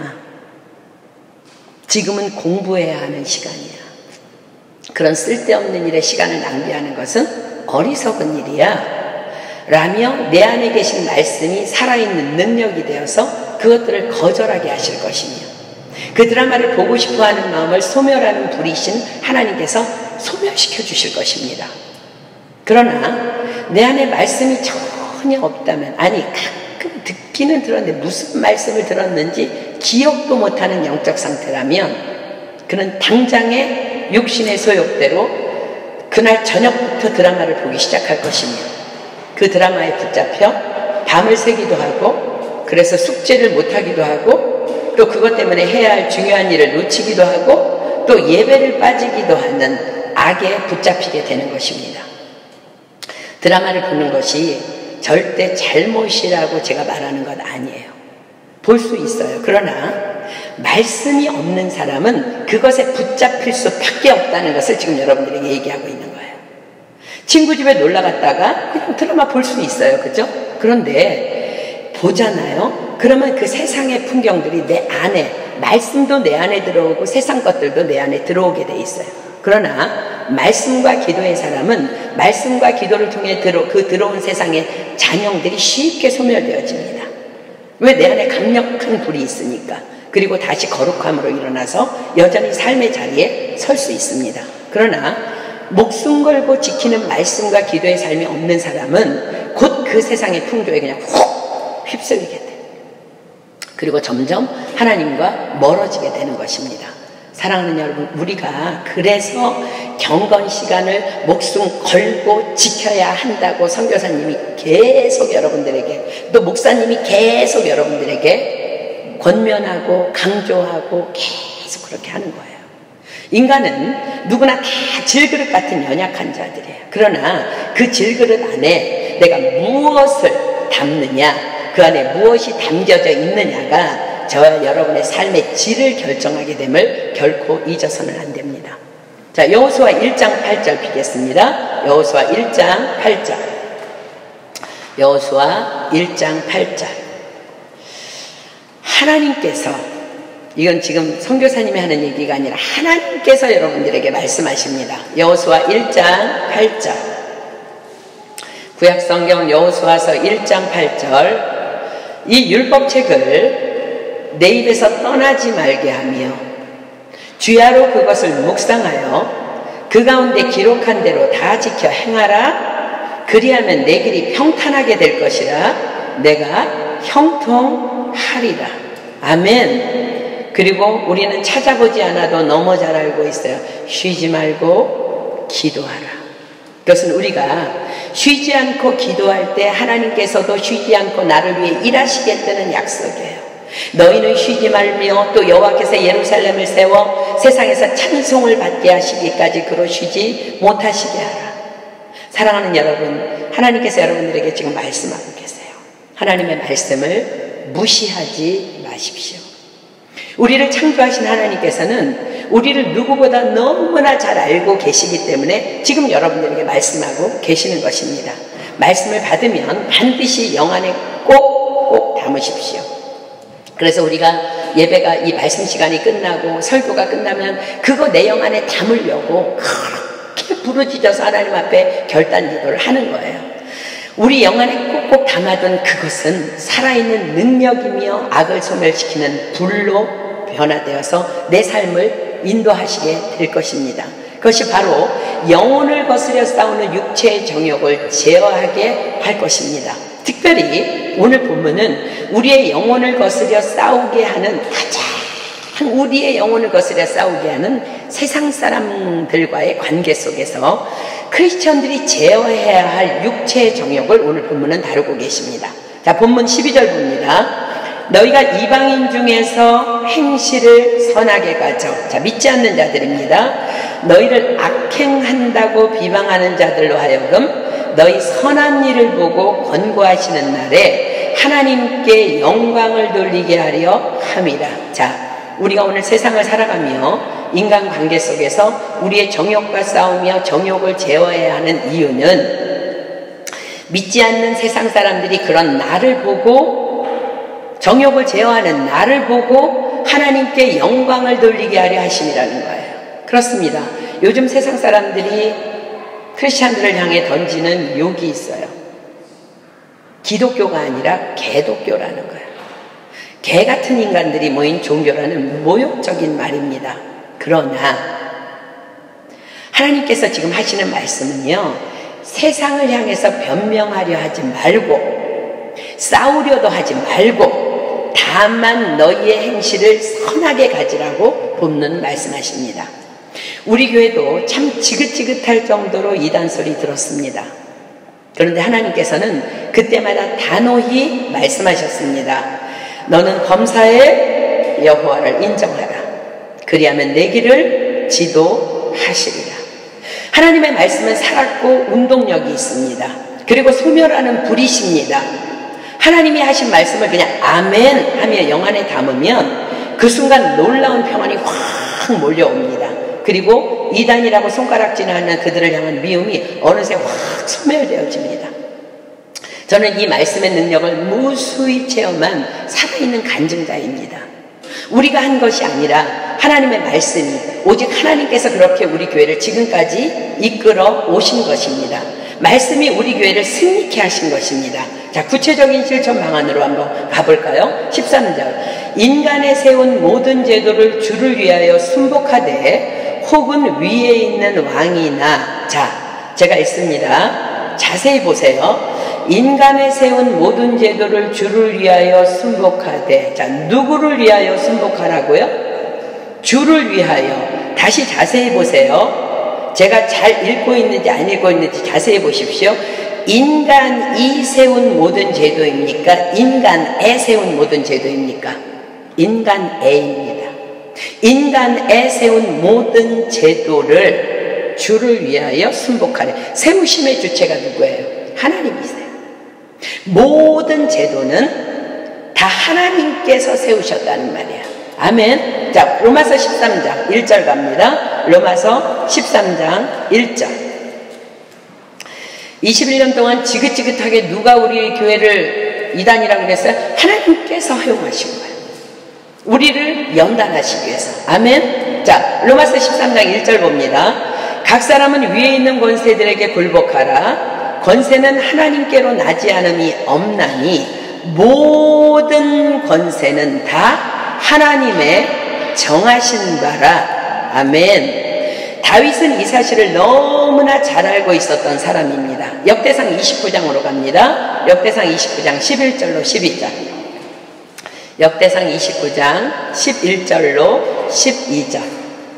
지금은 공부해야 하는 시간이야. 그런 쓸데없는 일에 시간을 낭비하는 것은 어리석은 일이야. 라며 내 안에 계신 말씀이 살아있는 능력이 되어서 그것들을 거절하게 하실 것이며 그 드라마를 보고 싶어하는 마음을 소멸하는 불이신 하나님께서 소멸시켜 주실 것입니다. 그러나 내 안에 말씀이 전혀 없다면, 아니 가끔 듣기는 들었는데 무슨 말씀을 들었는지 기억도 못하는 영적 상태라면 그는 당장에 육신의 소욕대로 그날 저녁부터 드라마를 보기 시작할 것이며 그 드라마에 붙잡혀 밤을 새기도 하고 그래서 숙제를 못하기도 하고 또 그것 때문에 해야 할 중요한 일을 놓치기도 하고 또 예배를 빠지기도 하는 악에 붙잡히게 되는 것입니다. 드라마를 보는 것이 절대 잘못이라고 제가 말하는 건 아니에요. 볼 수 있어요. 그러나 말씀이 없는 사람은 그것에 붙잡힐 수밖에 없다는 것을 지금 여러분들에게 얘기하고 있는 거예요. 친구 집에 놀러 갔다가 그냥 드라마 볼 수 있어요. 그죠? 그런데 보잖아요. 그러면 그 세상의 풍경들이 내 안에, 말씀도 내 안에 들어오고 세상 것들도 내 안에 들어오게 돼 있어요. 그러나 말씀과 기도의 사람은 말씀과 기도를 통해 들어, 그 들어온 세상의 잔영들이 쉽게 소멸되어집니다. 왜? 내 안에 강력한 불이 있으니까. 그리고 다시 거룩함으로 일어나서 여전히 삶의 자리에 설 수 있습니다. 그러나 목숨 걸고 지키는 말씀과 기도의 삶이 없는 사람은 곧 그 세상의 풍조에 그냥 훅 휩쓸리게 돼요. 그리고 점점 하나님과 멀어지게 되는 것입니다. 사랑하는 여러분, 우리가 그래서 경건 시간을 목숨 걸고 지켜야 한다고 선교사님이 계속 여러분들에게, 또 목사님이 계속 여러분들에게 권면하고 강조하고 계속 그렇게 하는 거예요. 인간은 누구나 다 질그릇 같은 연약한 자들이에요. 그러나 그 질그릇 안에 내가 무엇을 담느냐, 그 안에 무엇이 담겨져 있느냐가 저와 여러분의 삶의 질을 결정하게 됨을 결코 잊어서는 안 됩니다. 자, 여호수아 일 장 팔 절 피겠습니다. 여호수아 일 장 팔 절. 여호수아 일 장 팔 절. 하나님께서, 이건 지금 선교사님이 하는 얘기가 아니라 하나님께서 여러분들에게 말씀하십니다. 여호수아 일 장 팔 절. 구약성경 여호수아서 일 장 팔 절. 이 율법책을 내 입에서 떠나지 말게 하며 주야로 그것을 묵상하여 그 가운데 기록한 대로 다 지켜 행하라. 그리하면 내 길이 평탄하게 될 것이라 내가 형통하리라. 아멘. 그리고 우리는 찾아보지 않아도 너무 잘 알고 있어요. 쉬지 말고 기도하라. 그것은 우리가 쉬지 않고 기도할 때 하나님께서도 쉬지 않고 나를 위해 일하시겠다는 약속이에요. 너희는 쉬지 말며 또 여호와께서 예루살렘을 세워 세상에서 찬송을 받게 하시기까지 그로 쉬지 못하시게 하라. 사랑하는 여러분, 하나님께서 여러분들에게 지금 말씀하고 계세요. 하나님의 말씀을 무시하지 마십시오. 우리를 창조하신 하나님께서는 우리를 누구보다 너무나 잘 알고 계시기 때문에 지금 여러분들에게 말씀하고 계시는 것입니다. 말씀을 받으면 반드시 영 안에 꼭꼭 담으십시오. 그래서 우리가 예배가, 이 말씀 시간이 끝나고 설교가 끝나면 그거 내 영 안에 담으려고 그렇게 부르짖어서 하나님 앞에 결단 기도를 하는 거예요. 우리 영안에 꼭꼭 담아둔 그것은 살아있는 능력이며 악을 소멸시키는 불로 변화되어서 내 삶을 인도하시게 될 것입니다. 그것이 바로 영혼을 거스려 싸우는 육체의 정욕을 제어하게 할 것입니다. 특별히 오늘 본문은 우리의 영혼을 거스려 싸우게 하는 가장 우리의 영혼을 거스려 싸우게 하는 세상 사람들과의 관계 속에서 크리스천들이 제어해야 할 육체의 정욕을 오늘 본문은 다루고 계십니다. 자, 본문 십이 절 봅니다. 너희가 이방인 중에서 행실을 선하게 가져. 자, 믿지 않는 자들입니다. 너희를 악행한다고 비방하는 자들로 하여금 너희 선한 일을 보고 권고하시는 날에 하나님께 영광을 돌리게 하려 함이라. 자, 우리가 오늘 세상을 살아가며 인간관계 속에서 우리의 정욕과 싸우며 정욕을 제어해야 하는 이유는 믿지 않는 세상 사람들이 그런 나를 보고 정욕을 제어하는 나를 보고 하나님께 영광을 돌리게 하려 하심이라는 거예요. 그렇습니다. 요즘 세상 사람들이 크리스찬들을 향해 던지는 욕이 있어요. 기독교가 아니라 개독교라는 거예요. 개 같은 인간들이 모인 종교라는 모욕적인 말입니다. 그러나 하나님께서 지금 하시는 말씀은요, 세상을 향해서 변명하려 하지 말고 싸우려도 하지 말고 다만 너희의 행실을 선하게 가지라고 본문 말씀하십니다. 우리 교회도 참 지긋지긋할 정도로 이단 소리 들었습니다. 그런데 하나님께서는 그때마다 단호히 말씀하셨습니다. 너는 범사의 여호와를 인정하라. 그리하면 내 길을 지도하시리라. 하나님의 말씀은 살았고 운동력이 있습니다. 그리고 소멸하는 불이십니다. 하나님이 하신 말씀을 그냥 아멘 하며 영안에 담으면 그 순간 놀라운 평안이 확 몰려옵니다. 그리고 이단이라고 손가락질하는 그들을 향한 미움이 어느새 확 소멸되어집니다. 저는 이 말씀의 능력을 무수히 체험한 살아있는 간증자입니다. 우리가 한 것이 아니라 하나님의 말씀이 오직 하나님께서 그렇게 우리 교회를 지금까지 이끌어 오신 것입니다. 말씀이 우리 교회를 승리케 하신 것입니다. 자, 구체적인 실천 방안으로 한번 가볼까요? 십삼 절. 인간에 세운 모든 제도를 주를 위하여 순복하되 혹은 위에 있는 왕이나. 자, 제가 읽습니다. 자세히 보세요. 인간에 세운 모든 제도를 주를 위하여 순복하되. 자, 누구를 위하여 순복하라고요? 주를 위하여. 다시 자세히 보세요. 제가 잘 읽고 있는지 안 읽고 있는지 자세히 보십시오. 인간이 세운 모든 제도입니까? 인간에 세운 모든 제도입니까? 인간에입니다. 인간에 세운 모든 제도를 주를 위하여 순복하래. 세우심의 주체가 누구예요? 하나님이세요. 모든 제도는 다 하나님께서 세우셨다는 말이에요. 아멘. 자, 로마서 십삼 장 일 절 갑니다. 로마서 십삼 장 일 절. 이십일 년 동안 지긋지긋하게 누가 우리 교회를 이단이라고 그랬어요? 하나님께서 허용하신 거예요. 우리를 연단하시기 위해서. 아멘. 자, 로마서 십삼 장 일 절 봅니다. 각 사람은 위에 있는 권세들에게 굴복하라. 권세는 하나님께로 나지 않음이 없나니 모든 권세는 다 하나님의 정하신 바라. 아멘. 다윗은 이 사실을 너무나 잘 알고 있었던 사람입니다. 역대상 이십구 장으로 갑니다. 역대상 이십구 장 십일 절로 십이 절. 역대상 이십구 장 십일 절로 십이 절.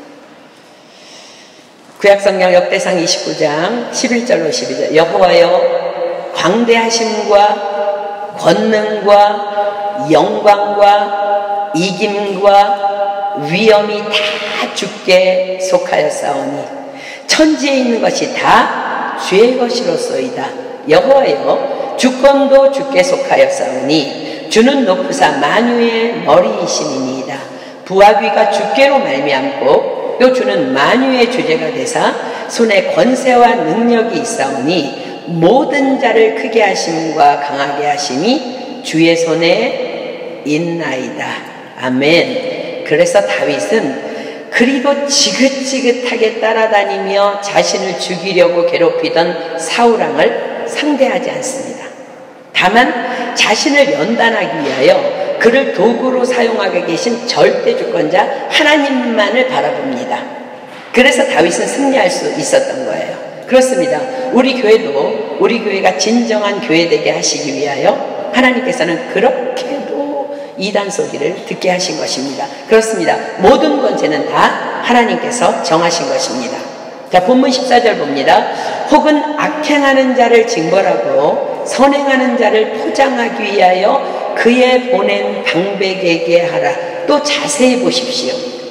구약성경 역대상 이십구 장 십일 절로 십이 절. 여호와여, 광대하심과 권능과 영광과 이김과 위엄이 다 주께 속하였사오니 천지에 있는 것이 다 주의 것이로소이다. 여호와여, 주권도 주께 속하였사오니 주는 높으사 만유의 머리이시니이다. 부와 귀가 주께로 말미암고 또 주는 만유의 주제가 되사 손에 권세와 능력이 있사오니 모든 자를 크게 하심과 강하게 하심이 주의 손에 있나이다. 아멘. 그래서 다윗은 그리도 지긋지긋하게 따라다니며 자신을 죽이려고 괴롭히던 사울왕을 상대하지 않습니다. 다만 자신을 연단하기 위하여 그를 도구로 사용하게 계신 절대 주권자 하나님만을 바라봅니다. 그래서 다윗은 승리할 수 있었던 거예요. 그렇습니다. 우리 교회도 우리 교회가 진정한 교회 되게 하시기 위하여 하나님께서는 그렇게도 이단 소리를 듣게 하신 것입니다. 그렇습니다. 모든 권세는 다 하나님께서 정하신 것입니다. 자, 본문 십사 절 봅니다. 혹은 악행하는 자를 징벌하고 선행하는 자를 포장하기 위하여 그의 보낸 방백에게 하라. 또 자세히 보십시오.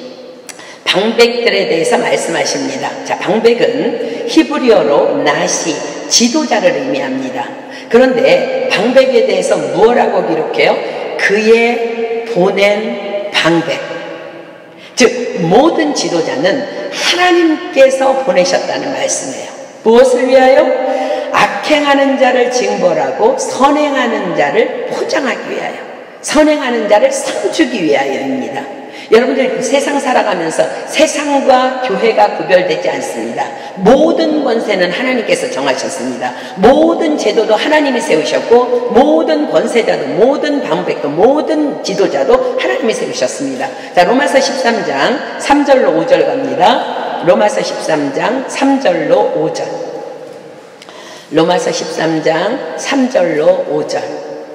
방백들에 대해서 말씀하십니다. 자, 방백은 히브리어로 나시, 지도자를 의미합니다. 그런데 방백에 대해서 무엇라고 기록해요? 그의 보낸 방백. 즉 모든 지도자는 하나님께서 보내셨다는 말씀이에요. 무엇을 위하여? 악행하는 자를 징벌하고 선행하는 자를 포장하기 위하여, 선행하는 자를 상주기 위하여입니다. 여러분들 세상 살아가면서 세상과 교회가 구별되지 않습니다. 모든 권세는 하나님께서 정하셨습니다. 모든 제도도 하나님이 세우셨고 모든 권세자도 모든 방백도 모든 지도자도 하나님이 세우셨습니다. 자, 로마서 십삼 장 삼 절로 오 절 갑니다. 로마서 십삼 장 삼 절로 오 절. 로마서 십삼 장 삼 절로 오 절.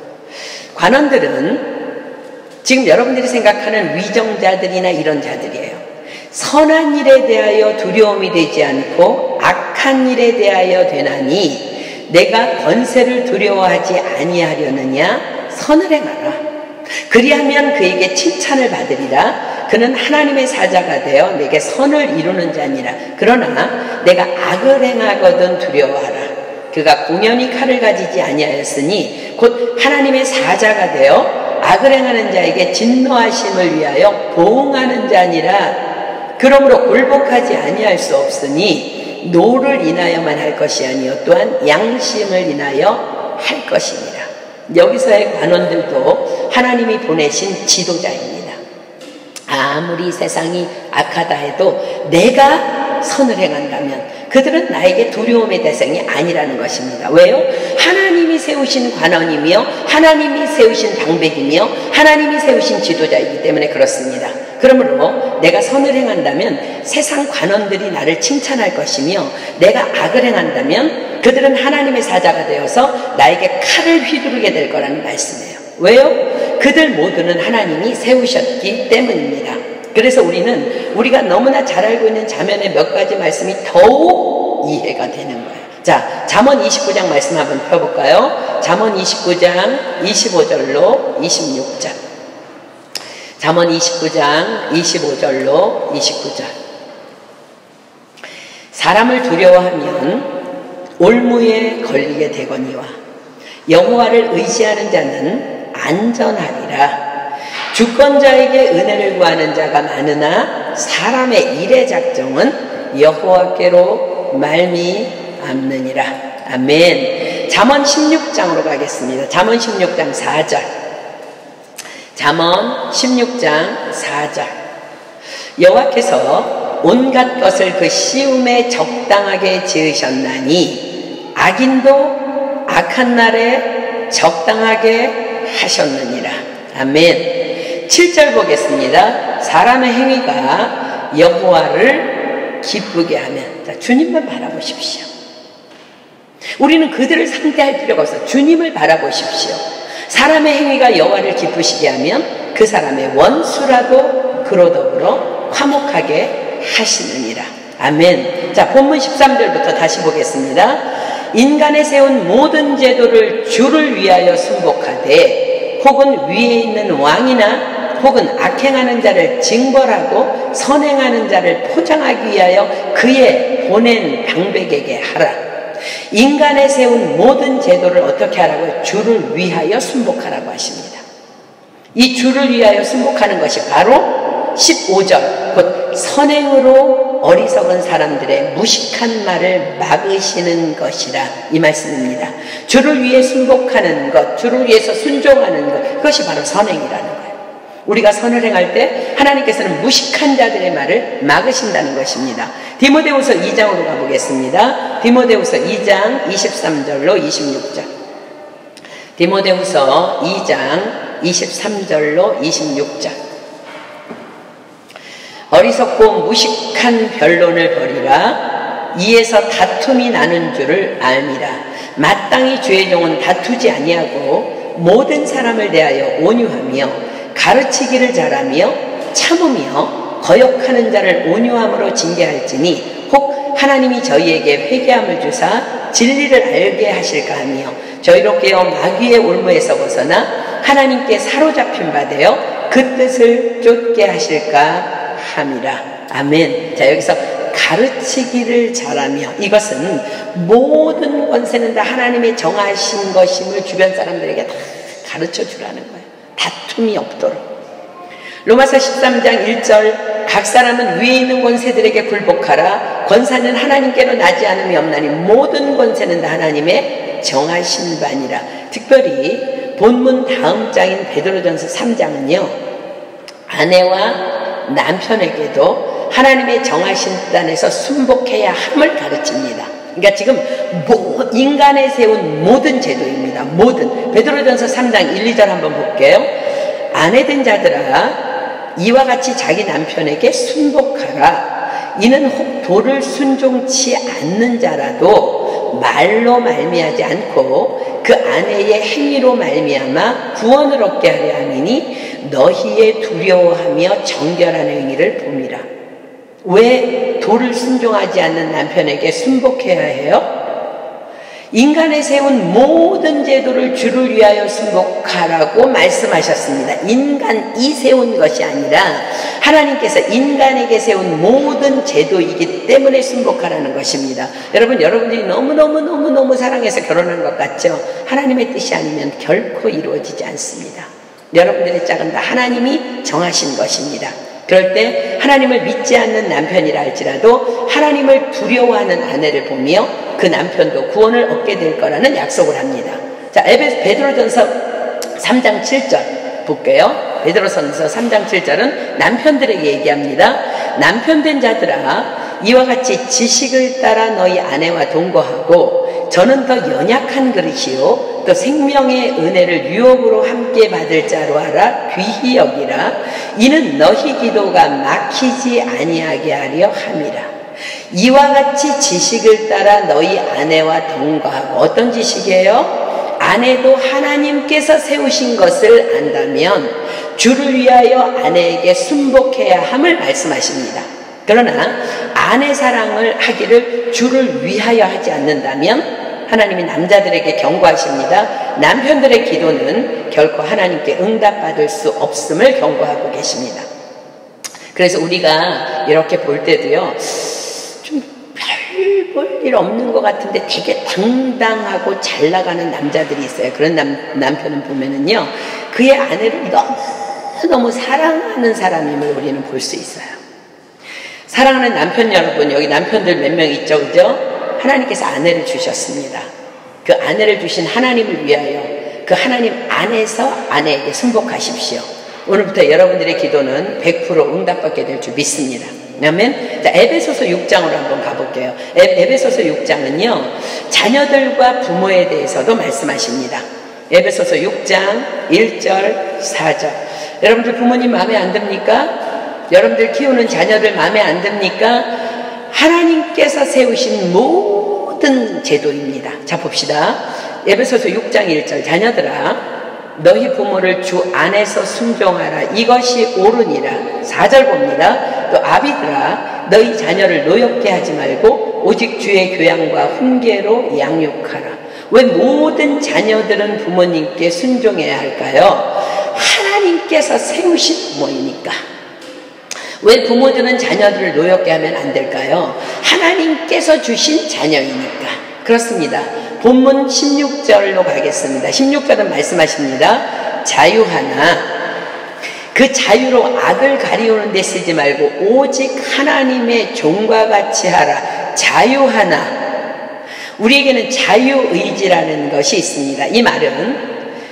관원들은 지금 여러분들이 생각하는 위정자들이나 이런 자들이에요. 선한 일에 대하여 두려움이 되지 않고 악한 일에 대하여 되나니 내가 권세를 두려워하지 아니하려느냐? 선을 행하라. 그리하면 그에게 칭찬을 받으리라. 그는 하나님의 사자가 되어 내게 선을 이루는 자니라. 그러나 내가 악을 행하거든 두려워하라. 그가 공연히 칼을 가지지 아니하였으니 곧 하나님의 사자가 되어 악을 행하는 자에게 진노하심을 위하여 보응하는 자니라. 그러므로 굴복하지 아니할 수 없으니 노를 인하여만 할 것이 아니요 또한 양심을 인하여 할 것이니라. 여기서의 관원들도 하나님이 보내신 지도자입니다. 아무리 세상이 악하다 해도 내가 선을 행한다면 그들은 나에게 두려움의 대상이 아니라는 것입니다. 왜요? 하나님이 세우신 관원이며 하나님이 세우신 방백이며 하나님이 세우신 지도자이기 때문에 그렇습니다. 그러므로 내가 선을 행한다면 세상 관원들이 나를 칭찬할 것이며 내가 악을 행한다면 그들은 하나님의 사자가 되어서 나에게 칼을 휘두르게 될 거라는 말씀이에요. 왜요? 그들 모두는 하나님이 세우셨기 때문입니다. 그래서 우리는 우리가 너무나 잘 알고 있는 잠언의 몇 가지 말씀이 더욱 이해가 되는 거예요. 자, 잠언 이십구 장 말씀 한번 펴볼까요? 잠언 이십구 장 이십오 절로 이십육 절. 잠언 이십구 장 이십오 절로 이십구 절. 사람을 두려워하면 올무에 걸리게 되거니와 여호와를 의지하는 자는 안전하리라. 주권자에게 은혜를 구하는 자가 많으나 사람의 일의 작정은 여호와께로 말미암느니라. 아멘. 잠언 십육 장으로 가겠습니다. 잠언 십육 장 사 절. 잠언 십육 장 사 절. 여호와께서 온갖 것을 그 시음에 적당하게 지으셨나니 악인도 악한 날에 적당하게 하셨느니라. 아멘. 칠 절 보겠습니다. 사람의 행위가 여호와를 기쁘게 하면, 자, 주님만 바라보십시오. 우리는 그들을 상대할 필요가 없어요. 주님을 바라보십시오. 사람의 행위가 여호와를 기쁘시게 하면 그 사람의 원수라도 그로 더불어 화목하게 하시느니라. 아멘. 자, 본문 십삼 절부터 다시 보겠습니다. 인간에 세운 모든 제도를 주를 위하여 순복하되 혹은 위에 있는 왕이나 혹은 악행하는 자를 징벌하고 선행하는 자를 포장하기 위하여 그의 보낸 방백에게 하라. 인간에 세운 모든 제도를 어떻게 하라고요? 주를 위하여 순복하라고 하십니다. 이 주를 위하여 순복하는 것이 바로 십오 절, 곧 선행으로 어리석은 사람들의 무식한 말을 막으시는 것이라, 이 말씀입니다. 주를 위해 순복하는 것, 주를 위해서 순종하는 것, 그것이 바로 선행이라는 거예요. 우리가 선을 행할 때 하나님께서는 무식한 자들의 말을 막으신다는 것입니다. 디모데후서 이 장으로 가보겠습니다. 디모데후서 이 장 이십삼 절로 이십육 절. 디모데후서 이 장 이십삼 절로 이십육 절. 어리석고 무식한 변론을 벌이라. 이에서 다툼이 나는 줄을 알미라. 마땅히 주의 종은 다투지 아니하고 모든 사람을 대하여 온유하며 가르치기를 잘하며 참으며 거역하는 자를 온유함으로 징계할지니 혹 하나님이 저희에게 회개함을 주사 진리를 알게 하실까 하며 저희로 깨어 마귀의 올무에서 벗어나 하나님께 사로잡힌 바 되어 그 뜻을 쫓게 하실까 함이라. 아멘. 자, 여기서 가르치기를 잘하며, 이것은 모든 권세는 다 하나님의 정하신 것임을 주변 사람들에게 다 가르쳐 주라는 거예요. 다툼이 없도록. 로마서 십삼 장 일 절, 각 사람은 위에 있는 권세들에게 굴복하라. 권사는 하나님께로 나지 않음이 없나니 모든 권세는 다 하나님의 정하신 바니라. 특별히 본문 다음 장인 베드로전서 삼 장은요, 아내와 남편에게도 하나님의 정하신 뜻안에서 순복해야 함을 가르칩니다. 그러니까 지금 모, 인간에 세운 모든 제도입니다. 모든. 베드로전서 삼 장 일, 이 절 한번 볼게요. 아내된 자들아, 이와 같이 자기 남편에게 순복하라. 이는 혹 도를 순종치 않는 자라도 말로 말미하지 않고 그 아내의 행위로 말미암아 구원을 얻게 하려 함이니 너희의 두려워하며 정결한 행위를 봄이라. 왜 도를 순종하지 않는 남편에게 순복해야 해요? 인간에 세운 모든 제도를 주를 위하여 순복하라고 말씀하셨습니다. 인간이 세운 것이 아니라 하나님께서 인간에게 세운 모든 제도이기 때문에 순복하라는 것입니다. 여러분, 여러분들이 너무너무너무너무 사랑해서 결혼한 것 같죠? 하나님의 뜻이 아니면 결코 이루어지지 않습니다. 여러분들의 짝은 다 하나님이 정하신 것입니다. 그럴 때 하나님을 믿지 않는 남편이라 할지라도 하나님을 두려워하는 아내를 보며 그 남편도 구원을 얻게 될 거라는 약속을 합니다. 자, 에베소 베드로전서 삼 장 칠 절 볼게요. 베드로전서 삼 장 칠 절은 남편들에게 얘기합니다. 남편된 자들아, 이와 같이 지식을 따라 너희 아내와 동거하고 저는 더 연약한 그릇이요 또 생명의 은혜를 유업으로 함께 받을 자로 알아 귀히 여기라. 이는 너희 기도가 막히지 아니하게 하려 함이라. 이와 같이 지식을 따라 너희 아내와 동거하고, 어떤 지식이에요? 아내도 하나님께서 세우신 것을 안다면 주를 위하여 아내에게 순복해야 함을 말씀하십니다. 그러나 아내 사랑을 하기를 주를 위하여 하지 않는다면 하나님이 남자들에게 경고하십니다. 남편들의 기도는 결코 하나님께 응답받을 수 없음을 경고하고 계십니다. 그래서 우리가 이렇게 볼 때도요, 좀 별 볼 일 없는 것 같은데 되게 당당하고 잘 나가는 남자들이 있어요. 그런 남, 남편은 보면은요, 그의 아내를 너무너무 사랑하는 사람임을 우리는 볼 수 있어요. 사랑하는 남편 여러분, 여기 남편들 몇 명 있죠, 그죠? 하나님께서 아내를 주셨습니다. 그 아내를 주신 하나님을 위하여 그 하나님 안에서 아내에게 순복하십시오. 오늘부터 여러분들의 기도는 백 퍼센트 응답받게 될 줄 믿습니다. 아멘. 자, 에베소서 육 장으로 한번 가볼게요. 에, 에베소서 육 장은요, 자녀들과 부모에 대해서도 말씀하십니다. 에베소서 육 장 일 절, 사 절. 여러분들 부모님 마음에 안 듭니까? 여러분들 키우는 자녀들 마음에 안 듭니까? 하나님께서 세우신 모든 제도입니다. 자, 봅시다. 에베소서 육 장 일 절. 자녀들아, 너희 부모를 주 안에서 순종하라. 이것이 옳으니라. 사 절 봅니다. 또 아비들아, 너희 자녀를 노엽게 하지 말고 오직 주의 교양과 훈계로 양육하라. 왜 모든 자녀들은 부모님께 순종해야 할까요? 하나님께서 세우신 부모이니까. 왜 부모들은 자녀들을 노엽게 하면 안 될까요? 하나님께서 주신 자녀이니까. 그렇습니다. 본문 십육 절로 가겠습니다. 십육 절은 말씀하십니다. 자유하나 그 자유로 악을 가리우는 데 쓰지 말고 오직 하나님의 종과 같이 하라. 자유하나, 우리에게는 자유의지라는 것이 있습니다. 이 말은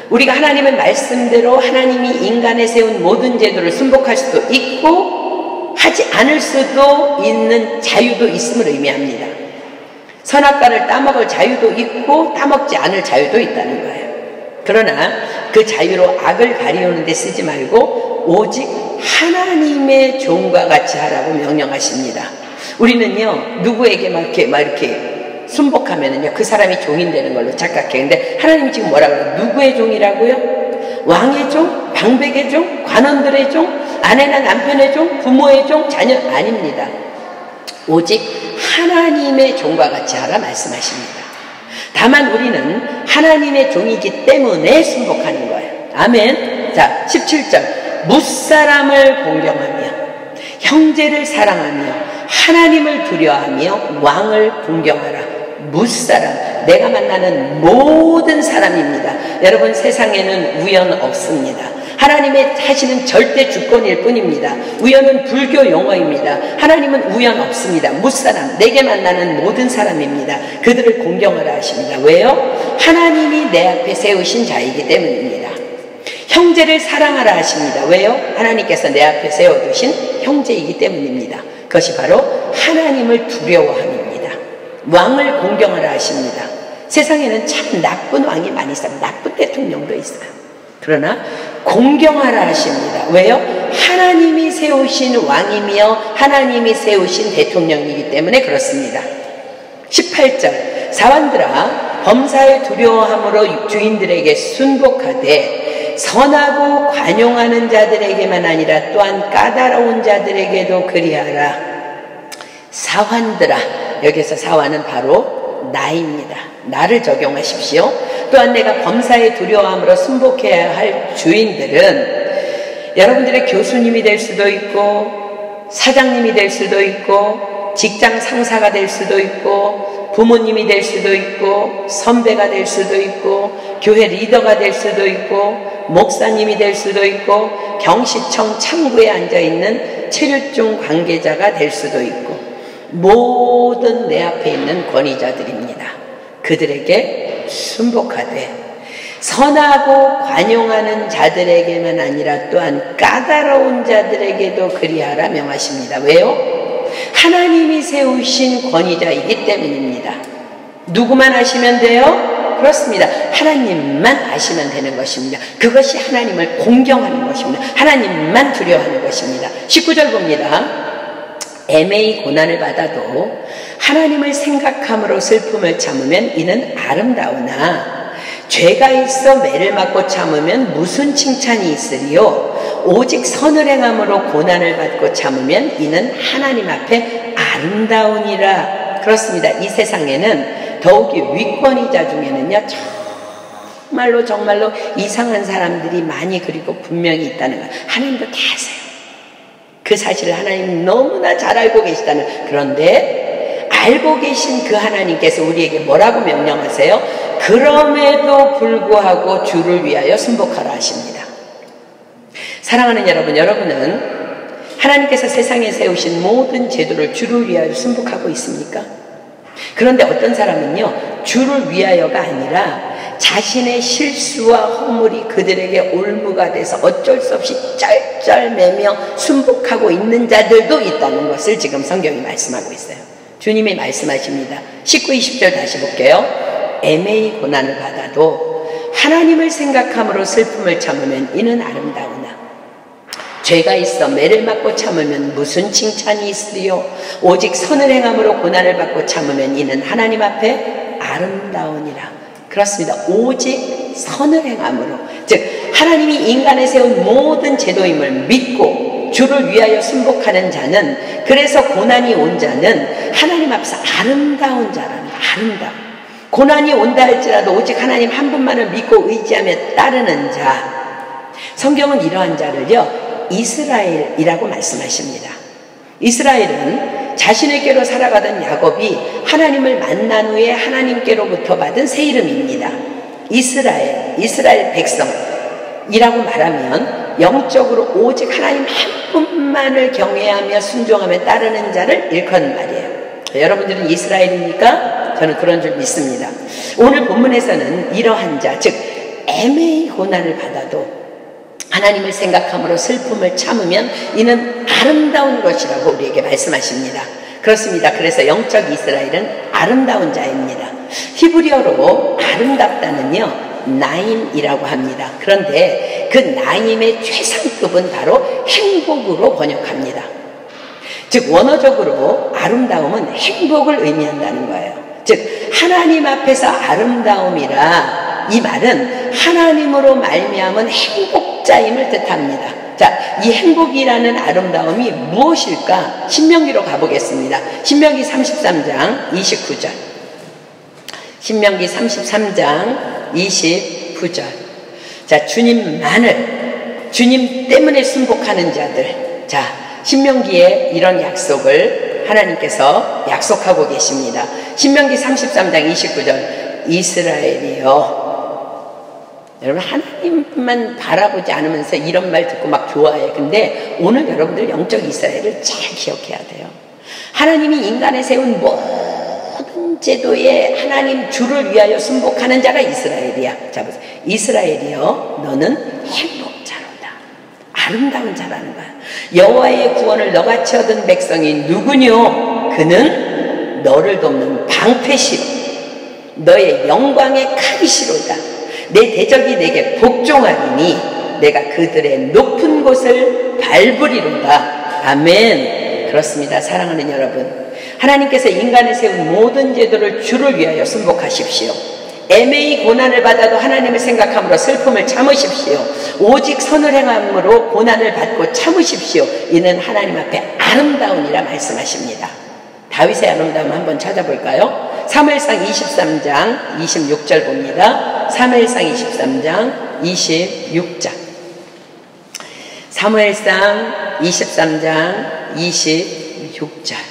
우리가 하나님의 말씀대로 하나님이 인간에 세운 모든 제도를 순복할 수도 있고 하지 않을 수도 있는 자유도 있음을 의미합니다. 선악과를 따먹을 자유도 있고 따먹지 않을 자유도 있다는 거예요. 그러나 그 자유로 악을 가리우는 데 쓰지 말고 오직 하나님의 종과 같이 하라고 명령하십니다. 우리는요, 누구에게 막 이렇게, 막 이렇게 순복하면은요, 그 사람이 종이 되는 걸로 착각해. 근데 하나님이 지금 뭐라고 그래요? 누구의 종이라고요? 왕의 종? 방백의 종? 관원들의 종? 아내나 남편의 종? 부모의 종? 자녀? 아닙니다. 오직 하나님의 종과 같이 하라 말씀하십니다. 다만 우리는 하나님의 종이기 때문에 순복하는 거예요. 아멘. 자, 십칠 절. 무사람을 공경하며 형제를 사랑하며 하나님을 두려워하며 왕을 공경하라. 무사람, 내가 만나는 모든 사람입니다. 여러분, 세상에는 우연 없습니다. 하나님의 하시는 절대 주권일 뿐입니다. 우연은 불교 용어입니다. 하나님은 우연 없습니다. 무사람, 내게 만나는 모든 사람입니다. 그들을 공경하라 하십니다. 왜요? 하나님이 내 앞에 세우신 자이기 때문입니다. 형제를 사랑하라 하십니다. 왜요? 하나님께서 내 앞에 세워두신 형제이기 때문입니다. 그것이 바로 하나님을 두려워함입니다. 왕을 공경하라 하십니다. 세상에는 참 나쁜 왕이 많이 있어요. 나쁜 대통령도 있어요. 그러나 공경하라 하십니다. 왜요? 하나님이 세우신 왕이며 하나님이 세우신 대통령이기 때문에 그렇습니다. 십팔 절. 사환들아, 범사에 두려워함으로 주인들에게 순복하되 선하고 관용하는 자들에게만 아니라 또한 까다로운 자들에게도 그리하라. 사환들아, 여기서 사환은 바로 나입니다. 나를 적용하십시오. 또한 내가 범사에 두려워함으로 순복해야 할 주인들은 여러분들의 교수님이 될 수도 있고 사장님이 될 수도 있고 직장 상사가 될 수도 있고 부모님이 될 수도 있고 선배가 될 수도 있고 교회 리더가 될 수도 있고 목사님이 될 수도 있고 경시청 창구에 앉아있는 체류중 관계자가 될 수도 있고 모든 내 앞에 있는 권위자들입니다. 그들에게 순복하되 선하고 관용하는 자들에게만 아니라 또한 까다로운 자들에게도 그리하라 명하십니다. 왜요? 하나님이 세우신 권위자이기 때문입니다. 누구만 아시면 돼요? 그렇습니다. 하나님만 아시면 되는 것입니다. 그것이 하나님을 공경하는 것입니다. 하나님만 두려워하는 것입니다. 십구 절 봅니다. 애매히 고난을 받아도 하나님을 생각함으로 슬픔을 참으면 이는 아름다우나 죄가 있어 매를 맞고 참으면 무슨 칭찬이 있으리요? 오직 선을 행함으로 고난을 받고 참으면 이는 하나님 앞에 아름다우니라. 그렇습니다. 이 세상에는 더욱이 위권위자 중에는요, 정말로 정말로 이상한 사람들이 많이 그리고 분명히 있다는 거예요. 하나님도 다 아세요. 그 사실을 하나님 너무나 잘 알고 계시다는. 그런데 알고 계신 그 하나님께서 우리에게 뭐라고 명령하세요? 그럼에도 불구하고 주를 위하여 순복하라 하십니다. 사랑하는 여러분, 여러분은 하나님께서 세상에 세우신 모든 제도를 주를 위하여 순복하고 있습니까? 그런데 어떤 사람은요, 주를 위하여가 아니라 자신의 실수와 허물이 그들에게 올무가 돼서 어쩔 수 없이 쩔쩔매며 순복하고 있는 자들도 있다는 것을 지금 성경이 말씀하고 있어요. 주님이 말씀하십니다. 십구, 이십 절 다시 볼게요. 애매히 고난을 받아도 하나님을 생각함으로 슬픔을 참으면 이는 아름다우나 죄가 있어 매를 맞고 참으면 무슨 칭찬이 있으리요? 오직 선을 행함으로 고난을 받고 참으면 이는 하나님 앞에 아름다우니라. 그렇습니다. 오직 선을 행함으로, 즉 하나님이 인간에 세운 모든 제도임을 믿고 주를 위하여 순복하는 자는, 그래서 고난이 온 자는 하나님 앞에서 아름다운 자랍니다. 아름다운. 고난이 온다 할지라도 오직 하나님 한 분만을 믿고 의지하며 따르는 자. 성경은 이러한 자를요, 이스라엘이라고 말씀하십니다. 이스라엘은 자신에게로 살아가던 야곱이 하나님을 만난 후에 하나님께로부터 받은 새 이름입니다. 이스라엘, 이스라엘 백성이라고 말하면 영적으로 오직 하나님 한 분만을 경외하며 순종하며 따르는 자를 일컫는 말이에요. 여러분들은 이스라엘입니까? 저는 그런 줄 믿습니다. 오늘 본문에서는 이러한 자, 즉 애매히 고난을 받아도 하나님을 생각함으로 슬픔을 참으면 이는 아름다운 것이라고 우리에게 말씀하십니다. 그렇습니다. 그래서 영적 이스라엘은 아름다운 자입니다. 히브리어로 아름답다는요, 나임이라고 합니다. 그런데 그 나임의 최상급은 바로 행복으로 번역합니다. 즉 원어적으로 아름다움은 행복을 의미한다는 거예요. 즉 하나님 앞에서 아름다움이라, 이 말은 하나님으로 말미암은 행복자임을 뜻합니다. 자, 이 행복이라는 아름다움이 무엇일까? 신명기로 가보겠습니다. 신명기 삼십삼 장 이십구 절. 신명기 삼십삼 장 이십구 절. 자, 주님만을, 주님 때문에 순복하는 자들. 자, 신명기에 이런 약속을 하나님께서 약속하고 계십니다. 신명기 삼십삼 장 이십구 절. 이스라엘이여. 여러분, 하나님만 바라보지 않으면서 이런 말 듣고 막 좋아해. 근데 오늘 여러분들 영적 이스라엘을 잘 기억해야 돼요. 하나님이 인간에 세운 모든 제도에 하나님 주를 위하여 순복하는 자가 이스라엘이야. 자, 보세요. 이스라엘이여, 너는 행복자로다. 아름다운 자라는 거야. 여호와의 구원을 너같이 얻은 백성이 누구뇨? 그는 너를 돕는 방패시로 너의 영광의 칼이시로다. 내 대적이 내게 복종하리니 내가 그들의 높은 곳을 밟으리로다. 아멘. 그렇습니다. 사랑하는 여러분, 하나님께서 인간에 세운 모든 제도를 주를 위하여 순복하십시오. 애매히 고난을 받아도 하나님을 생각함으로 슬픔을 참으십시오. 오직 선을 행함으로 고난을 받고 참으십시오. 이는 하나님 앞에 아름다우니라 말씀하십니다. 다윗의 아름다움 한번 찾아볼까요? 사무엘상 이십삼 장 이십육 절 봅니다. 사무엘상 이십삼 장 이십육 절. 사무엘상 이십삼 장 이십육 절.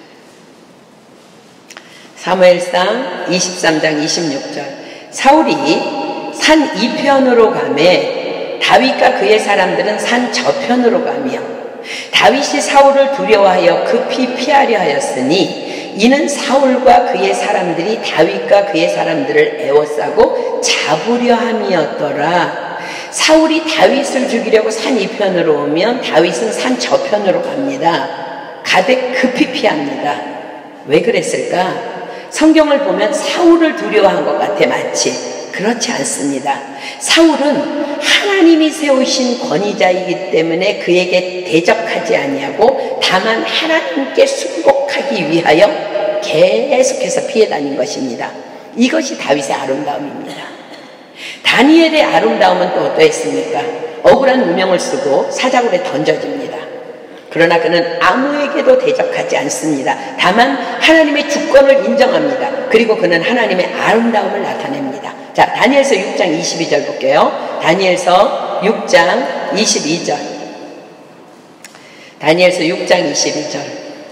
사무엘상 이십삼 장 이십육 절. 사울이 산 이편으로 가매 다윗과 그의 사람들은 산 저편으로 가며 다윗이 사울을 두려워하여 급히 피하려 하였으니 이는 사울과 그의 사람들이 다윗과 그의 사람들을 에워싸고 잡으려 함이었더라. 사울이 다윗을 죽이려고 산 이편으로 오면 다윗은 산 저편으로 갑니다. 가되 급히 피합니다. 왜 그랬을까? 성경을 보면 사울을 두려워한 것 같아. 마치 그렇지 않습니다. 사울은 하나님이 세우신 권위자이기 때문에 그에게 대적하지 아니하고 다만 하나님께 순복하기 위하여 계속해서 피해 다닌 것입니다. 이것이 다윗의 아름다움입니다. 다니엘의 아름다움은 또 어떠했습니까? 억울한 누명을 쓰고 사자굴에 던져집니다. 그러나 그는 아무에게도 대적하지 않습니다. 다만 하나님의 주권을 인정합니다. 그리고 그는 하나님의 아름다움을 나타냅니다. 자, 다니엘서 육 장 이십이 절 볼게요. 다니엘서 육 장 이십이 절. 다니엘서 육 장 이십이 절.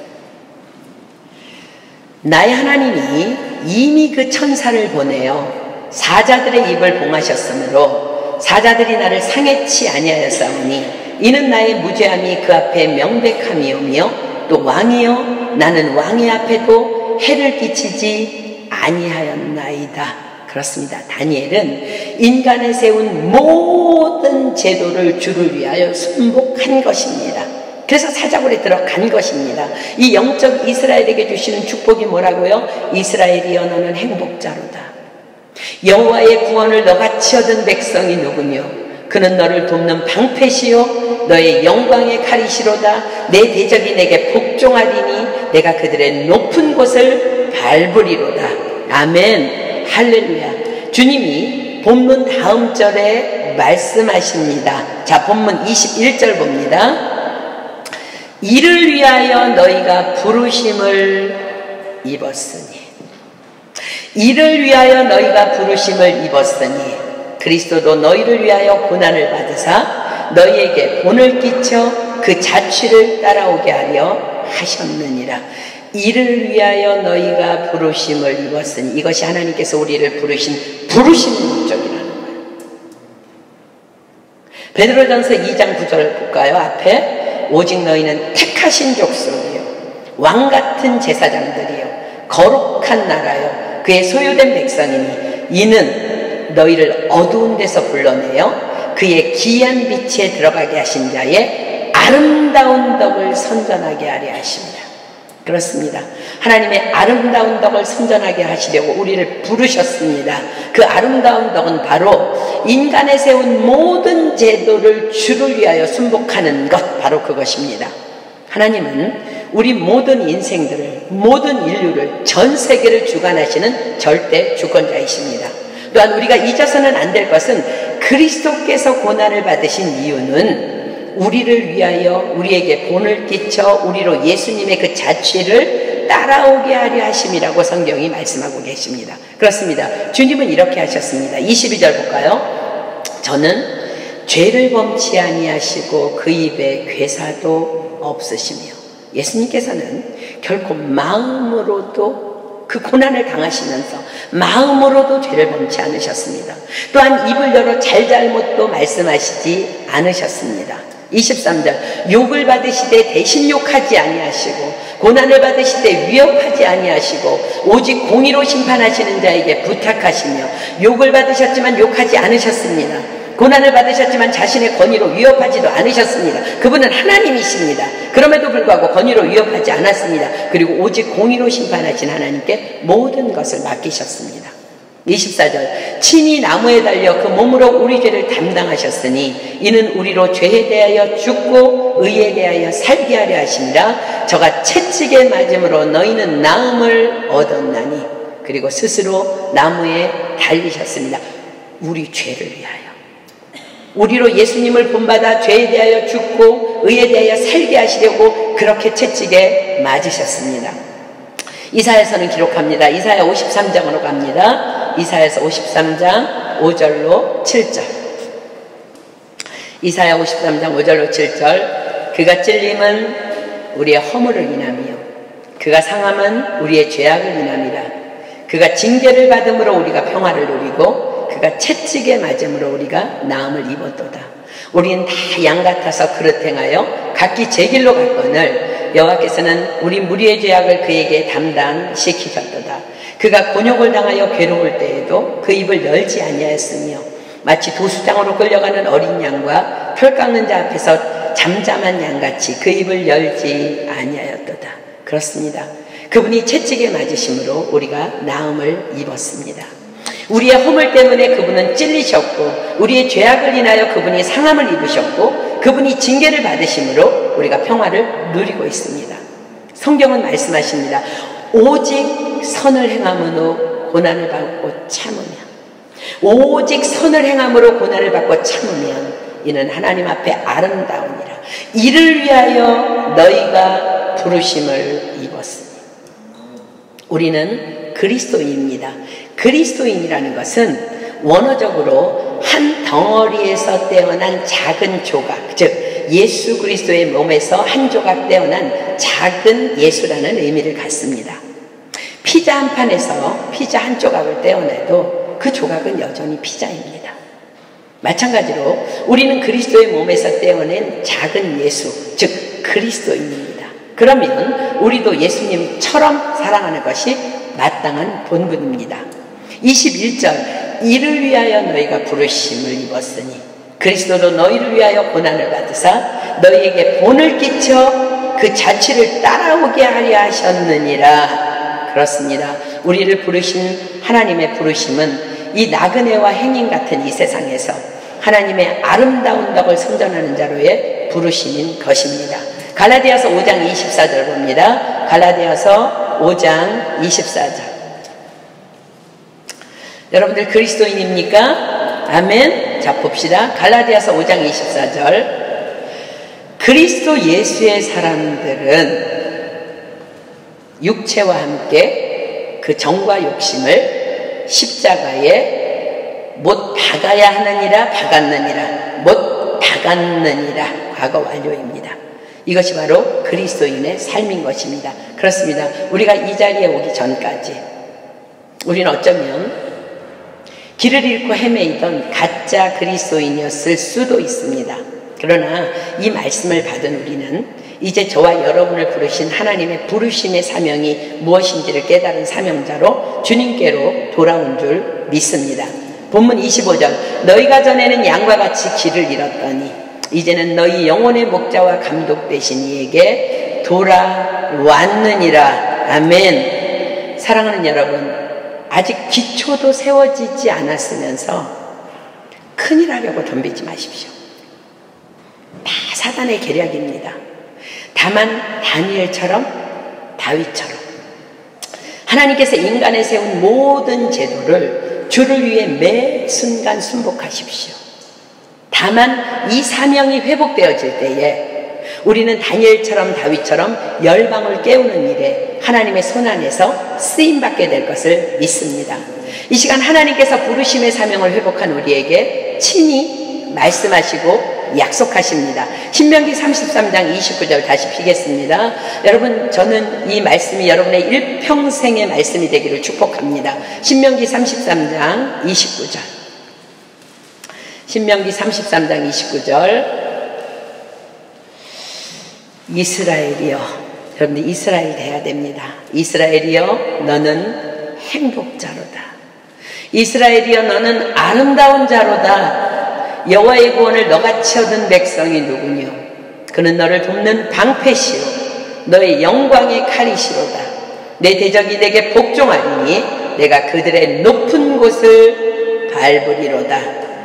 나의 하나님이 이미 그 천사를 보내어 사자들의 입을 봉하셨으므로 사자들이 나를 상해치 아니하였사오니 이는 나의 무죄함이 그 앞에 명백함이오며 또 왕이여 나는 왕의 앞에도 해를 끼치지 아니하였나이다. 그렇습니다. 다니엘은 인간에 세운 모든 제도를 주를 위하여 순복한 것입니다. 그래서 사자굴에 들어간 것입니다. 이 영적 이스라엘에게 주시는 축복이 뭐라고요? 이스라엘이여 너는 행복자로다. 여호와의 구원을 너같이 얻은 백성이 누구뇨? 그는 너를 돕는 방패시요 너의 영광의 칼이시로다. 내 대적이 내게 복종하리니 내가 그들의 높은 곳을 밟으리로다. 아멘. 할렐루야. 주님이 본문 다음 절에 말씀하십니다. 자, 본문 이십일 절 봅니다. 이를 위하여 너희가 부르심을 입었으니 이를 위하여 너희가 부르심을 입었으니 그리스도도 너희를 위하여 고난을 받으사 너희에게 본을 끼쳐 그 자취를 따라오게 하려 하셨느니라. 이를 위하여 너희가 부르심을 입었으니 이것이 하나님께서 우리를 부르신 부르심의 목적이라는 거예요. 베드로전서 이 장 구 절 볼까요? 앞에 오직 너희는 택하신 족속이요 왕같은 제사장들이요 거룩한 나라요 그의 소유된 백성이니 이는 너희를 어두운 데서 불러내어 그의 기이한 빛에 들어가게 하신 자의 아름다운 덕을 선전하게 하려 하십니다. 그렇습니다. 하나님의 아름다운 덕을 선전하게 하시려고 우리를 부르셨습니다. 그 아름다운 덕은 바로 인간에 세운 모든 제도를 주를 위하여 순복하는 것, 바로 그것입니다. 하나님은 우리 모든 인생들을, 모든 인류를, 전 세계를 주관하시는 절대 주권자이십니다. 또한 우리가 잊어서는 안 될 것은 그리스도께서 고난을 받으신 이유는 우리를 위하여 우리에게 본을 끼쳐 우리로 예수님의 그 자취를 따라오게 하려 하심이라고 성경이 말씀하고 계십니다. 그렇습니다. 주님은 이렇게 하셨습니다. 이십이 절 볼까요? 저는 죄를 범치 아니하시고 그 입에 괴사도 없으시며, 예수님께서는 결코 마음으로도 그 고난을 당하시면서 마음으로도 죄를 범치 않으셨습니다. 또한 입을 열어 잘잘못도 말씀하시지 않으셨습니다. 이십삼 절 욕을 받으시되 대신 욕하지 아니하시고 고난을 받으시되 위협하지 아니하시고 오직 공의로 심판하시는 자에게 부탁하시며, 욕을 받으셨지만 욕하지 않으셨습니다. 고난을 받으셨지만 자신의 권위로 위협하지도 않으셨습니다. 그분은 하나님이십니다. 그럼에도 불구하고 권위로 위협하지 않았습니다. 그리고 오직 공의로 심판하신 하나님께 모든 것을 맡기셨습니다. 이십사 절 친히 나무에 달려 그 몸으로 우리 죄를 담당하셨으니 이는 우리로 죄에 대하여 죽고 의에 대하여 살게 하려 하심이라. 저가 채찍에 맞음으로 너희는 나음을 얻었나니. 그리고 스스로 나무에 달리셨습니다. 우리 죄를 위하여, 우리로 예수님을 본받아 죄에 대하여 죽고 의에 대하여 살게 하시려고 그렇게 채찍에 맞으셨습니다. 이사야서는 기록합니다. 이사야 오십삼 장으로 갑니다. 이사야서 오십삼 장 오 절로 칠 절. 이사야 오십삼 장 오 절로 칠 절. 그가 찔림은 우리의 허물을 인하며 그가 상함은 우리의 죄악을 인함이라. 그가 징계를 받음으로 우리가 평화를 누리고 그가 채찍에 맞음으로 우리가 나음을 입었도다. 우리는 다 양 같아서 그릇 행하여 각기 제 길로 갔거늘 여호와께서는 우리 무리의 죄악을 그에게 담당시키셨도다. 그가 곤욕을 당하여 괴로울 때에도 그 입을 열지 아니하였으며 마치 도수장으로 끌려가는 어린 양과 털 깎는 자 앞에서 잠잠한 양같이 그 입을 열지 아니하였도다. 그렇습니다. 그분이 채찍에 맞으심으로 우리가 나음을 입었습니다. 우리의 허물 때문에 그분은 찔리셨고 우리의 죄악을 인하여 그분이 상함을 입으셨고 그분이 징계를 받으심으로 우리가 평화를 누리고 있습니다. 성경은 말씀하십니다. 오직 선을 행함으로 고난을 받고 참으면, 오직 선을 행함으로 고난을 받고 참으면 이는 하나님 앞에 아름다우니라. 이를 위하여 너희가 부르심을 입었으니. 우리는 그리스도인입니다. 그리스도인이라는 것은 원어적으로 한 덩어리에서 떼어난 작은 조각, 즉 예수 그리스도의 몸에서 한 조각 떼어난 작은 예수라는 의미를 갖습니다. 피자 한 판에서 피자 한 조각을 떼어내도 그 조각은 여전히 피자입니다. 마찬가지로 우리는 그리스도의 몸에서 떼어낸 작은 예수, 즉 그리스도인입니다. 그러면 우리도 예수님처럼 살아가는 것이 마땅한 본분입니다. 이십일 절 이를 위하여 너희가 부르심을 입었으니 그리스도도 너희를 위하여 고난을 받으사 너희에게 본을 끼쳐 그 자취를 따라오게 하려 하셨느니라. 그렇습니다. 우리를 부르신 하나님의 부르심은 이 나그네와 행인 같은 이 세상에서 하나님의 아름다운 덕을 선전하는 자로의 부르심인 것입니다. 갈라디아서 오 장 이십사 절 봅니다. 갈라디아서 오 장 이십사 절. 여러분들 그리스도인입니까? 아멘. 자 봅시다. 갈라디아서 오 장 이십사 절. 그리스도 예수의 사람들은 육체와 함께 그 정과 욕심을 십자가에 못 박아야 하느니라 박았느니라 못 박았느니라. 과거 완료입니다. 이것이 바로 그리스도인의 삶인 것입니다. 그렇습니다. 우리가 이 자리에 오기 전까지 우리는 어쩌면 길을 잃고 헤매이던 가짜 그리스도인이었을 수도 있습니다. 그러나 이 말씀을 받은 우리는 이제 저와 여러분을 부르신 하나님의 부르심의 사명이 무엇인지를 깨달은 사명자로 주님께로 돌아온 줄 믿습니다. 본문 이십오 절. 너희가 전에는 양과 같이 길을 잃었더니 이제는 너희 영혼의 목자와 감독 되신 이에게 돌아왔느니라. 아멘. 사랑하는 여러분, 아직 기초도 세워지지 않았으면서 큰일 하려고 덤비지 마십시오. 다 사단의 계략입니다. 다만 다니엘처럼, 다윗처럼 하나님께서 인간에 세운 모든 제도를 주를 위해 매 순간 순복하십시오. 다만 이 사명이 회복되어질 때에 우리는 다니엘처럼 다윗처럼 열방을 깨우는 일에 하나님의 손안에서 쓰임받게 될 것을 믿습니다. 이 시간 하나님께서 부르심의 사명을 회복한 우리에게 친히 말씀하시고 약속하십니다. 신명기 삼십삼 장 이십구 절 다시 피겠습니다. 여러분, 저는 이 말씀이 여러분의 일평생의 말씀이 되기를 축복합니다. 신명기 삼십삼 장 이십구 절. 신명기 삼십삼 장 이십구 절. 이스라엘이여, 여러분들 이스라엘 돼야 됩니다. 이스라엘이여, 너는 행복자로다. 이스라엘이여, 너는 아름다운 자로다. 여호와의 구원을 너같이 얻은 백성이 누구뇨? 그는 너를 돕는 방패시오, 너의 영광의 칼이시로다. 내 대적이 내게 복종하리니 내가 그들의 높은 곳을 밟으리로다.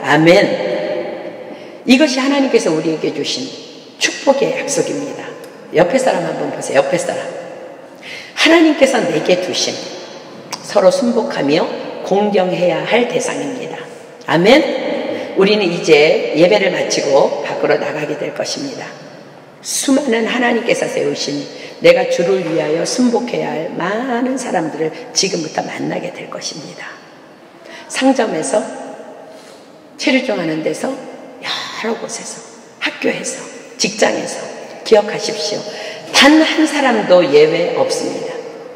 아멘. 이것이 하나님께서 우리에게 주신 축복의 약속입니다. 옆에 사람 한번 보세요. 옆에 사람. 하나님께서 내게 주신, 서로 순복하며 공경해야 할 대상입니다. 아멘. 우리는 이제 예배를 마치고 밖으로 나가게 될 것입니다. 수많은 하나님께서 세우신 내가 주를 위하여 순복해야 할 많은 사람들을 지금부터 만나게 될 것입니다. 상점에서, 체류종하는 데서, 여러 곳에서, 학교에서, 직장에서 기억하십시오. 단 한 사람도 예외 없습니다.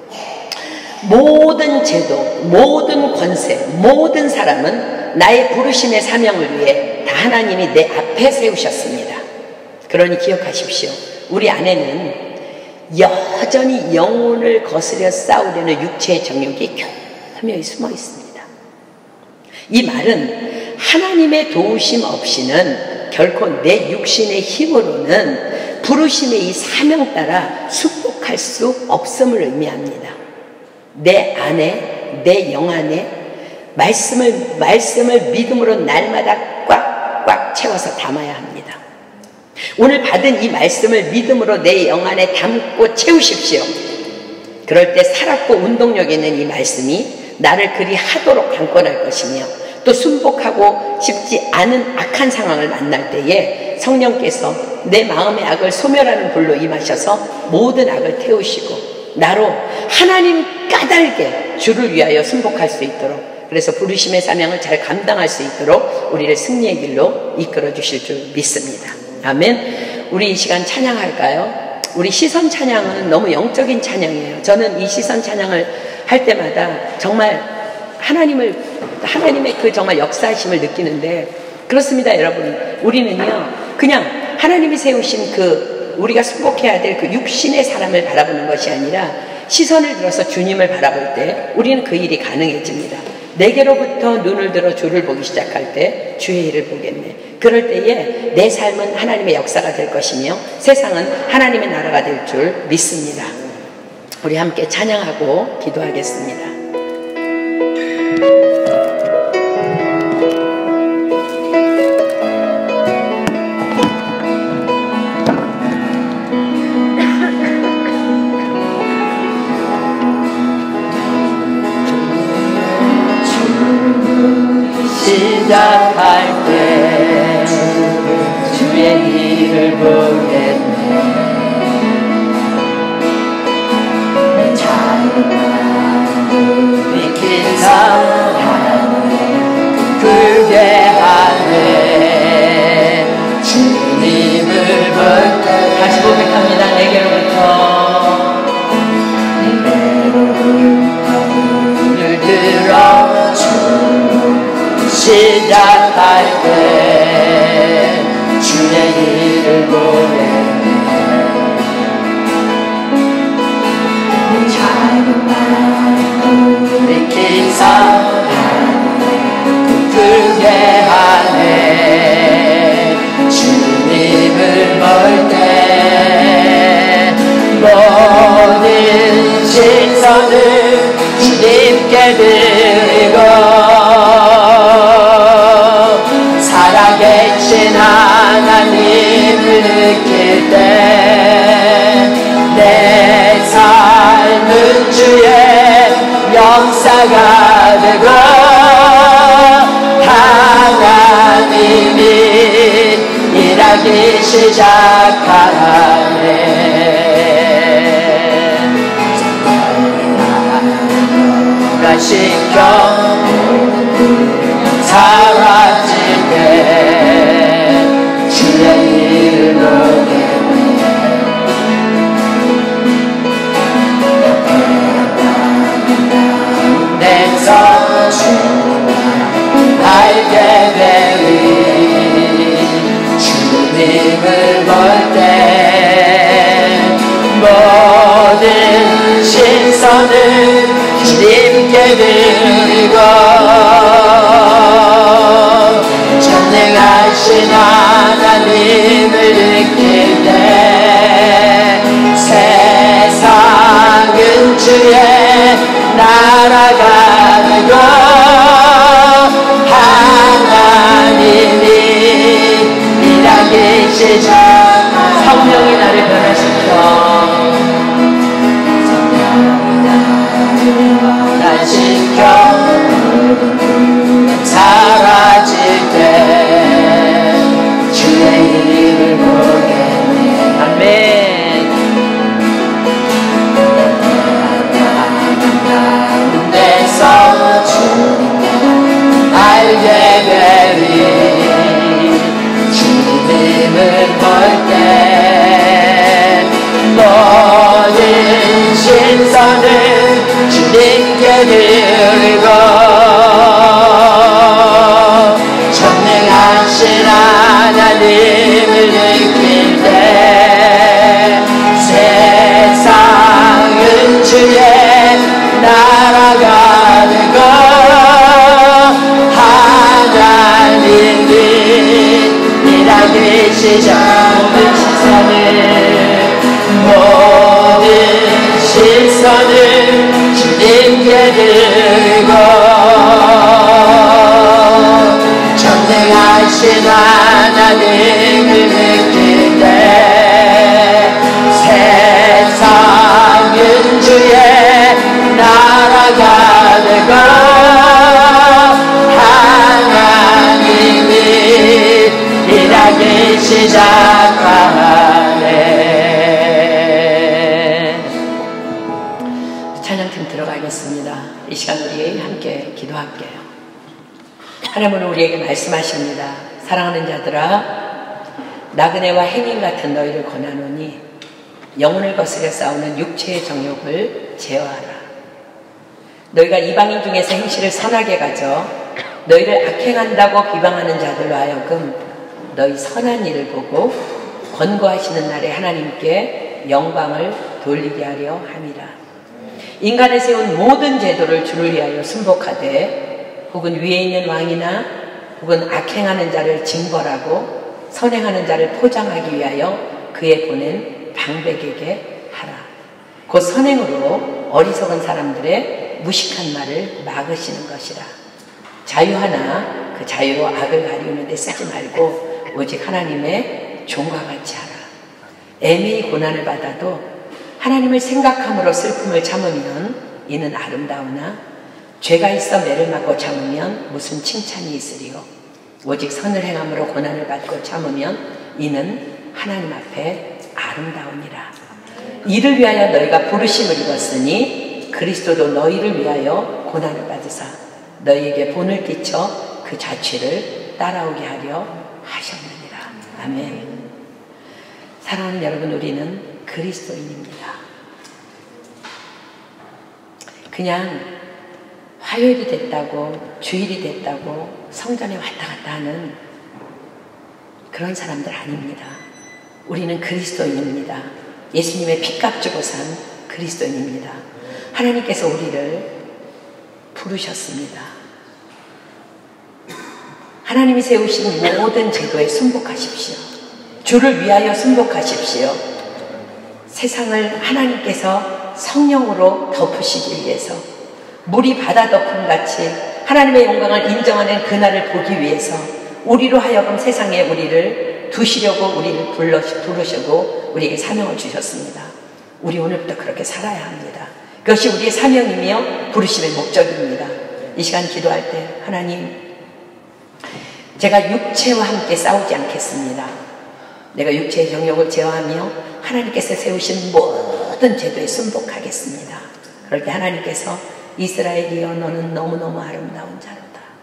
모든 제도, 모든 권세, 모든 사람은 나의 부르심의 사명을 위해 다 하나님이 내 앞에 세우셨습니다. 그러니 기억하십시오. 우리 안에는 여전히 영혼을 거스려 싸우려는 육체의 정욕이 교묘히 숨어 있습니다. 이 말은 하나님의 도우심 없이는 결코 내 육신의 힘으로는 부르심의 이 사명 따라 순복할 수 없음을 의미합니다. 내 안에, 내 영 안에 말씀을, 말씀을 믿음으로 날마다 꽉꽉 채워서 담아야 합니다. 오늘 받은 이 말씀을 믿음으로 내 영 안에 담고 채우십시오. 그럴 때 살았고 운동력 있는 이 말씀이 나를 그리 하도록 강권할 것이며, 또 순복하고 싶지 않은 악한 상황을 만날 때에 성령께서 내 마음의 악을 소멸하는 불로 임하셔서 모든 악을 태우시고 나로 하나님 까닭에 주를 위하여 순복할 수 있도록, 그래서 부르심의 사명을 잘 감당할 수 있도록 우리를 승리의 길로 이끌어 주실 줄 믿습니다. 아멘. 우리 이 시간 찬양할까요? 우리 시선 찬양은 너무 영적인 찬양이에요. 저는 이 시선 찬양을 할 때마다 정말 하나님을, 하나님의 그 정말 역사하심을 느끼는데, 그렇습니다, 여러분. 우리는요, 그냥 하나님이 세우신 그 우리가 순복해야 될 그 육신의 사람을 바라보는 것이 아니라 시선을 들어서 주님을 바라볼 때 우리는 그 일이 가능해집니다. 내게로부터 눈을 들어 주를 보기 시작할 때 주의 일을 보겠네. 그럴 때에 내 삶은 하나님의 역사가 될 것이며 세상은 하나님의 나라가 될 줄 믿습니다. 우리 함께 찬양하고 기도하겠습니다. 시작할 때 주의 일을 보겠네. 자유한 비킨 사랑에 크게 하네. 주님을 볼 때 다시 고백합니다. 내게로부터 내게로부터 눈을 들어 시작할 때 주의 일을 보겠네. 자유한 비킨 사랑에 그 알게 하네. 주님을 볼 때 모든 신선을 주님께 드리고 살아계신 하나님을 느낄 때 내 삶은 주의 역사가 되고 하나님이 일하기 시작하네. 시켜 사라질 때 주의 일을 보겠네. 내서 알게 되리. 주님을 볼 때 모든 신선을 주님께 드리고 전능하신 하나님을 느낄 때 세상은 주의 나라가 되고 하나님이 일하기 시작. 성령이 나를 변화시켜 시켜 사라질 때 주의 일을 보겠네. 아멘. 내서 알게 되리. 주님을 볼 때 모든 신선을 주님께 드리고 전능하신 하나님을 느낄 때 세상은 주의 나라가 되고 하나님이 일하기 시작. 모든 시선을 모든 시선을 주님께 드리고 전능하신 하나님을 느낄 때 세상은 주의 나라가 되고 하나님이 일하기 시작하네. 찬양팀 들어가겠습니다. 이 시간 우리 함께 기도할게요. 하나님은 우리에게 말씀하십니다. 사랑하는 자들아, 나그네와 행인 같은 너희를 권하노니 영혼을 거스려 싸우는 육체의 정욕을 제어하라. 너희가 이방인 중에서 행실을 선하게 가져 너희를 악행한다고 비방하는 자들로 하여금 너희 선한 일을 보고 권고하시는 날에 하나님께 영광을 돌리게 하려 함이라. 인간에 세운 모든 제도를 주를 위하여 순복하되 혹은 위에 있는 왕이나 혹은 악행하는 자를 징벌하고 선행하는 자를 포장하기 위하여 그에 보낸 방백에게 하라. 곧 선행으로 어리석은 사람들의 무식한 말을 막으시는 것이라. 자유하나 그 자유로 악을 가리우는 데 쓰지 말고 오직 하나님의 종과 같이 하라. 애매히 고난을 받아도 하나님을 생각함으로 슬픔을 참으면 이는 아름다우나 죄가 있어 매를 맞고 참으면 무슨 칭찬이 있으리요. 오직 선을 행함으로 고난을 받고 참으면 이는 하나님 앞에 아름다우니라. 이를 위하여 너희가 부르심을 입었으니 그리스도도 너희를 위하여 고난을 받으사 너희에게 본을 끼쳐 그 자취를 따라오게 하려 하셨느니라. 아멘. 사랑하는 여러분, 우리는 그리스도인입니다. 그냥 화요일이 됐다고 주일이 됐다고 성전에 왔다 갔다 하는 그런 사람들 아닙니다. 우리는 그리스도인입니다. 예수님의 피값 주고 산 그리스도인입니다. 하나님께서 우리를 부르셨습니다. 하나님이 세우신 모든 제도에 순복하십시오. 주를 위하여 순복하십시오. 세상을 하나님께서 성령으로 덮으시기 위해서 물이 바다 덮음같이 하나님의 영광을 인정하는 그날을 보기 위해서 우리로 하여금 세상에 우리를 두시려고 우리를 불러, 부르시고 우리에게 사명을 주셨습니다. 우리 오늘부터 그렇게 살아야 합니다. 그것이 우리의 사명이며 부르심의 목적입니다. 이 시간 기도할 때 하나님, 제가 육체와 함께 싸우지 않겠습니다. 내가 육체의 정욕을 제어하며 하나님께서 세우신 모든 제도에 순복하겠습니다. 그럴 때 하나님께서 이스라엘이여 너는 너무너무 아름다운 자로다.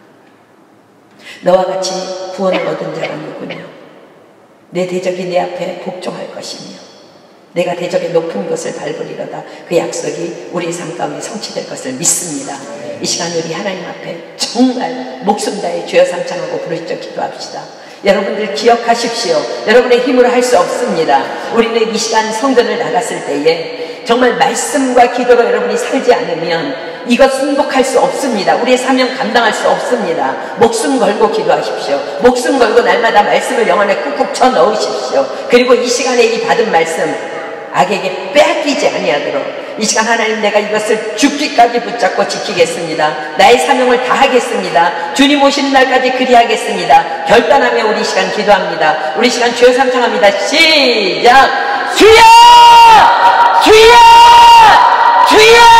너와 같이 구원을 얻은 자가 누구냐. 내 대적이 내 앞에 복종할 것이며 내가 대적의 높은 것을 밟으리로다. 그 약속이 우리의 삶 가운데 성취될 것을 믿습니다. 이 시간 우리 하나님 앞에 정말 목숨 다해 주여 삼창하고 부르짖어 기도합시다. 여러분들 기억하십시오. 여러분의 힘으로 할 수 없습니다. 우리는 이 시간 성전을 나갔을 때에 정말 말씀과 기도로 여러분이 살지 않으면 이것 순복할 수 없습니다. 우리의 사명 감당할 수 없습니다. 목숨 걸고 기도하십시오. 목숨 걸고 날마다 말씀을 영 안에 꾹꾹 쳐 넣으십시오. 그리고 이 시간에 이 받은 말씀 악에게 빼앗기지 아니하도록 이 시간 하나님 내가 이것을 죽기까지 붙잡고 지키겠습니다. 나의 사명을 다하겠습니다. 주님 오시는 날까지 그리하겠습니다. 결단하며 우리 시간 기도합니다. 우리 시간 주여 삼창합니다. 시작! 주여! 주여! 주여!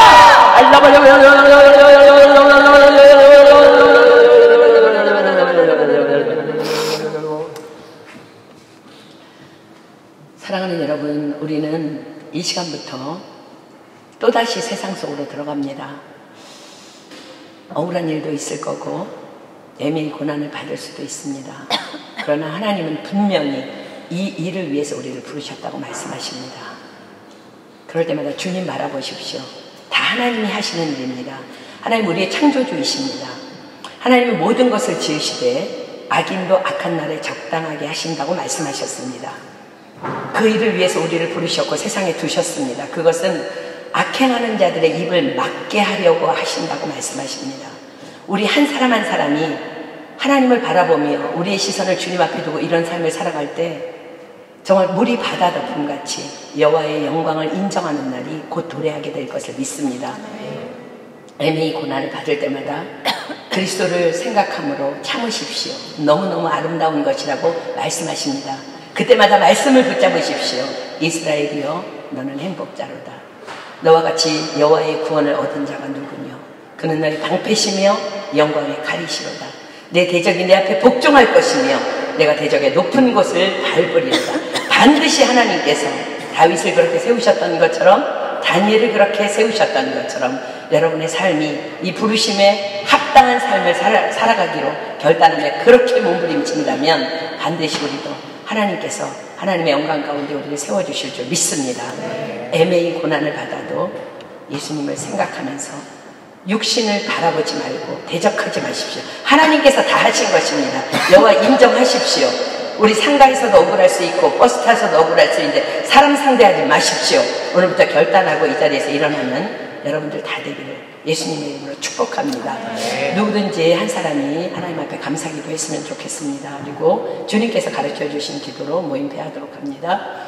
사랑하는 여러분, 우리는 이 시간부터 또다시 세상 속으로 들어갑니다. 억울한 일도 있을 거고 애매히 고난을 받을 수도 있습니다. 그러나 하나님은 분명히 이 일을 위해서 우리를 부르셨다고 말씀하십니다. 그럴 때마다 주님 바라보십시오. 다 하나님이 하시는 일입니다. 하나님 우리의 창조주이십니다. 하나님은 모든 것을 지으시되 악인도 악한 날에 적당하게 하신다고 말씀하셨습니다. 그 일을 위해서 우리를 부르셨고 세상에 두셨습니다. 그것은 악행하는 자들의 입을 막게 하려고 하신다고 말씀하십니다. 우리 한 사람 한 사람이 하나님을 바라보며 우리의 시선을 주님 앞에 두고 이런 삶을 살아갈 때 정말 물이 바다 덮음같이 여호와의 영광을 인정하는 날이 곧 도래하게 될 것을 믿습니다. 애매히 고난을 받을 때마다 그리스도를 생각함으로 참으십시오. 너무너무 아름다운 것이라고 말씀하십니다. 그때마다 말씀을 붙잡으십시오. 이스라엘이여 너는 행복자로다. 너와 같이 여호와의 구원을 얻은 자가 누구뇨. 그는 너의 방패시며 영광의 칼이시로다. 내 대적이 내 앞에 복종할 것이며 내가 대적의 높은 곳을 밟으리로다. 반드시 하나님께서 다윗을 그렇게 세우셨던 것처럼 다니엘을 그렇게 세우셨던 것처럼 여러분의 삶이 이 부르심에 합당한 삶을 살아, 살아가기로 결단하며 그렇게 몸부림친다면 반드시 우리도 하나님께서 하나님의 영광 가운데 우리를 세워주실 줄 믿습니다. 애매히 고난을 받아도 예수님을 생각하면서 육신을 바라보지 말고 대적하지 마십시오. 하나님께서 다 하신 것입니다. 여호와 인정하십시오. 우리 상가에서도 억울할 수 있고 버스 타서도 억울할 수 있는데 사람 상대하지 마십시오. 오늘부터 결단하고 이 자리에서 일어나는 여러분들 다 되기를 예수님의 이름으로 축복합니다. 네. 누구든지 한 사람이 하나님 앞에 감사기도 했으면 좋겠습니다. 그리고 주님께서 가르쳐 주신 기도로 모임패하도록 합니다.